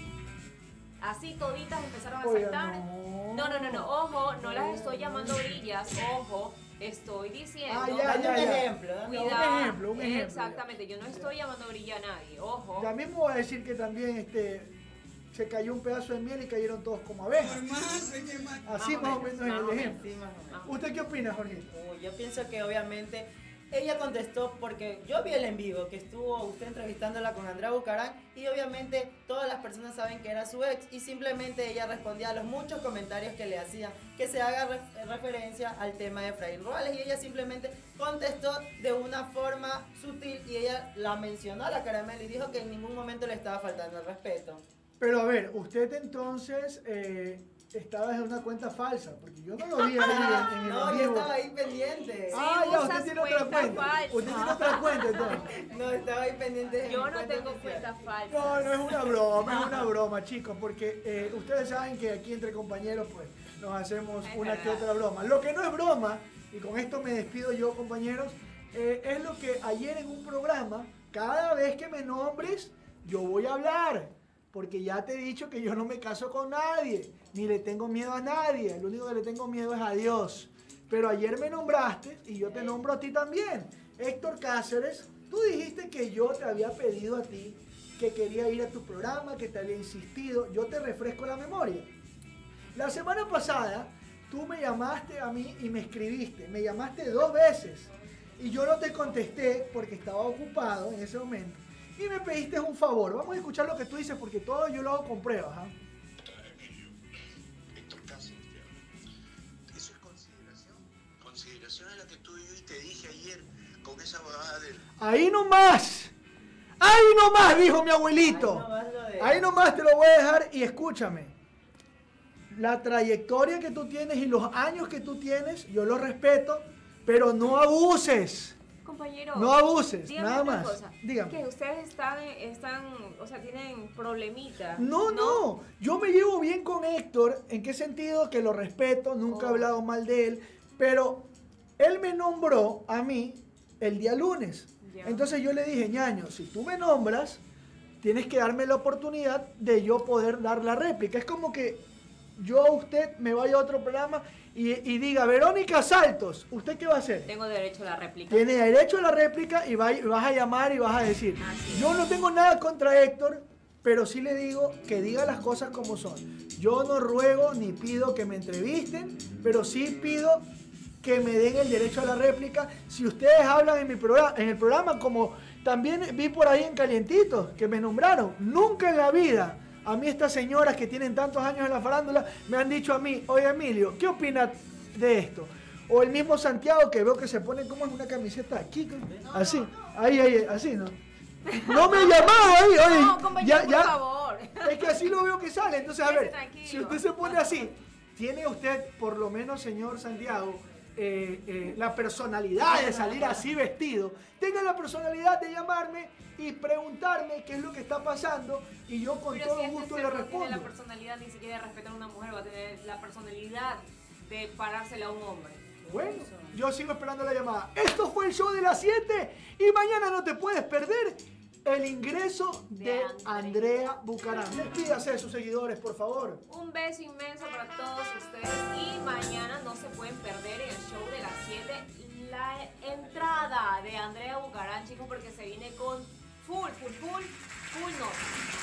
S4: Así toditas empezaron a
S1: Oiga,
S4: saltar.
S1: no.
S4: No, no, no, no, ojo, no las estoy llamando grillas, ojo, estoy diciendo.
S1: Ah, ya,
S2: Dame
S1: ya,
S2: un
S1: ya.
S2: ejemplo, dame un
S4: Cuidado.
S1: ejemplo, un ejemplo,
S4: Exactamente, yo no estoy llamando grilla a nadie, ojo.
S1: Ya mismo voy a decir que también este, se cayó un pedazo de miel y cayeron todos como abejas. Así más o menos es el ejemplo.
S2: Sí, más o menos.
S1: ¿Usted qué opina, Jorge?
S2: Uy, yo pienso que obviamente ella contestó porque yo vi el en vivo que estuvo usted entrevistándola con Andrea Bucarán y obviamente todas las personas saben que era su ex y simplemente ella respondía a los muchos comentarios que le hacían que se haga re- referencia al tema de Efraín Ruales y ella simplemente contestó de una forma sutil y ella la mencionó a la Caramelo y dijo que en ningún momento le estaba faltando el respeto.
S1: Pero a ver, usted entonces eh, estaba en una cuenta falsa, porque yo no lo vi ahí en, en el
S2: No,
S1: en
S2: yo
S1: vivo.
S2: estaba ahí pendiente.
S1: Ah, ya, usted tiene otra cuenta.
S4: falsa.
S1: Usted tiene otra cuenta entonces.
S2: No, estaba ahí pendiente de
S4: Yo
S2: mi
S4: no
S2: cuenta
S4: tengo
S2: oficial.
S4: cuentas falsas.
S1: No, no es una broma, es una broma, chicos, porque eh, ustedes saben que aquí entre compañeros pues nos hacemos
S4: Es
S1: una que
S4: verdad.
S1: otra broma. Lo que no es broma, y con esto me despido yo, compañeros, eh, es lo que ayer en un programa, cada vez que me nombres, yo voy a hablar. Porque ya te he dicho que yo no me caso con nadie, ni le tengo miedo a nadie. Lo único que le tengo miedo es a Dios. Pero ayer me nombraste y yo te nombro a ti también. Héctor Cáceres, tú dijiste que yo te había pedido a ti que quería ir a tu programa, que te había insistido. Yo te refresco la memoria. La semana pasada tú me llamaste a mí y me escribiste. Me llamaste dos veces y yo no te contesté porque estaba ocupado en ese momento. Y me pediste un favor. Vamos a escuchar lo que tú dices porque todo yo lo hago con pruebas. ¿Ah?
S17: Héctor Cáceres te habla. Eso es consideración. Consideración es la que tú y yo te dije ayer con esa babada del...
S1: Ahí nomás. Ahí nomás, dijo mi abuelito.
S2: Ahí nomás lo de-
S1: Ahí nomás te lo voy a dejar y escúchame. La trayectoria que tú tienes y los años que tú tienes, yo lo respeto, pero no abuses.
S4: Compañero,
S1: No abuses,
S4: dígame
S1: nada
S4: una
S1: más.
S4: cosa,
S1: Dígame.
S4: que ustedes están, están, o sea, tienen problemitas.
S1: No, no, yo me llevo bien con Héctor, ¿en qué sentido? Que lo respeto, nunca he
S4: Oh.
S1: hablado mal de él, pero él me nombró a mí el día lunes.
S4: Ya.
S1: Entonces yo le dije, ñaño, si tú me nombras, tienes que darme la oportunidad de yo poder dar la réplica. Es como que yo a usted me vaya a otro programa y, y diga, Verónica Saltos, ¿usted qué va a hacer?
S4: Tengo derecho a la réplica.
S1: Tiene derecho a la réplica y va- y vas a llamar y vas a decir, yo no tengo nada contra Héctor, pero sí le digo que diga las cosas como son. Yo no ruego ni pido que me entrevisten, pero sí pido que me den el derecho a la réplica. Si ustedes hablan en, mi programa, en el programa, como también vi por ahí en Calientitos, que me nombraron, nunca en la vida a mí estas señoras que tienen tantos años en la farándula me han dicho a mí, oye Emilio, ¿qué opinas de esto? O el mismo Santiago que veo que se pone como es una camiseta aquí, así, ahí, ahí, así, ¿no? No me he llamado ahí, oye,
S4: No, compañero,
S1: ya,
S4: por
S1: ya,
S4: favor.
S1: es que así lo veo que sale, entonces a
S4: Quédese
S1: ver,
S4: tranquilo.
S1: si usted se pone así, tiene usted, por lo menos, señor Santiago, eh, eh, la personalidad de salir así vestido, tenga la personalidad de llamarme y preguntarme qué es lo que está pasando y yo con
S4: Pero
S1: todo
S4: si este
S1: gusto
S4: ser
S1: le
S4: no tiene
S1: respondo.
S4: la personalidad ni siquiera de respetar a una mujer, va a tener la personalidad de parársela a un hombre.
S1: Bueno, yo sigo esperando la llamada. Esto fue el show de las siete y mañana no te puedes perder el ingreso de Andrea Bucarán. Despídase de sus seguidores, por favor.
S4: Un beso inmenso para todos ustedes y mañana no se pueden perder en el show de las siete la entrada de Andrea Bucarán, chicos, porque se viene con full, full, full, full no.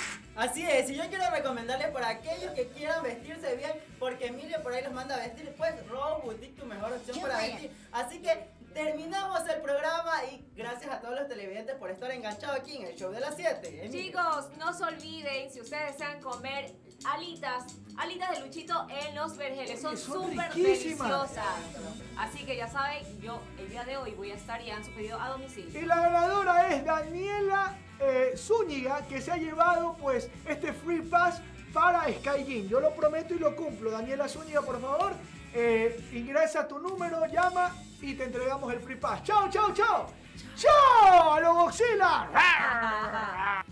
S2: Así es, y yo quiero recomendarles para aquellos que quieran vestirse bien, porque Emilio por ahí los manda a vestir, pues Row Boutique, tu mejor opción para vestir. Así que terminamos el programa y gracias a todos los televidentes por estar enganchados aquí en el show de las siete.
S4: Chicos, no se olviden, si ustedes desean comer alitas, alitas de Luchito en Los Vergeles, son
S1: Son
S4: súper
S1: riquísimas.
S4: deliciosas. Así que ya saben, yo el día de hoy voy a estar y han su pedido a domicilio.
S1: Y la ganadora es Daniela eh, Zúñiga, que se ha llevado pues este free pass para Sky Gym. Yo lo prometo y lo cumplo. Daniela Zúñiga, por favor, eh, ingresa tu número, llama y te entregamos el free pass. ¡Chao, chao, chao! ¡Chao! ¡A los Godzilla!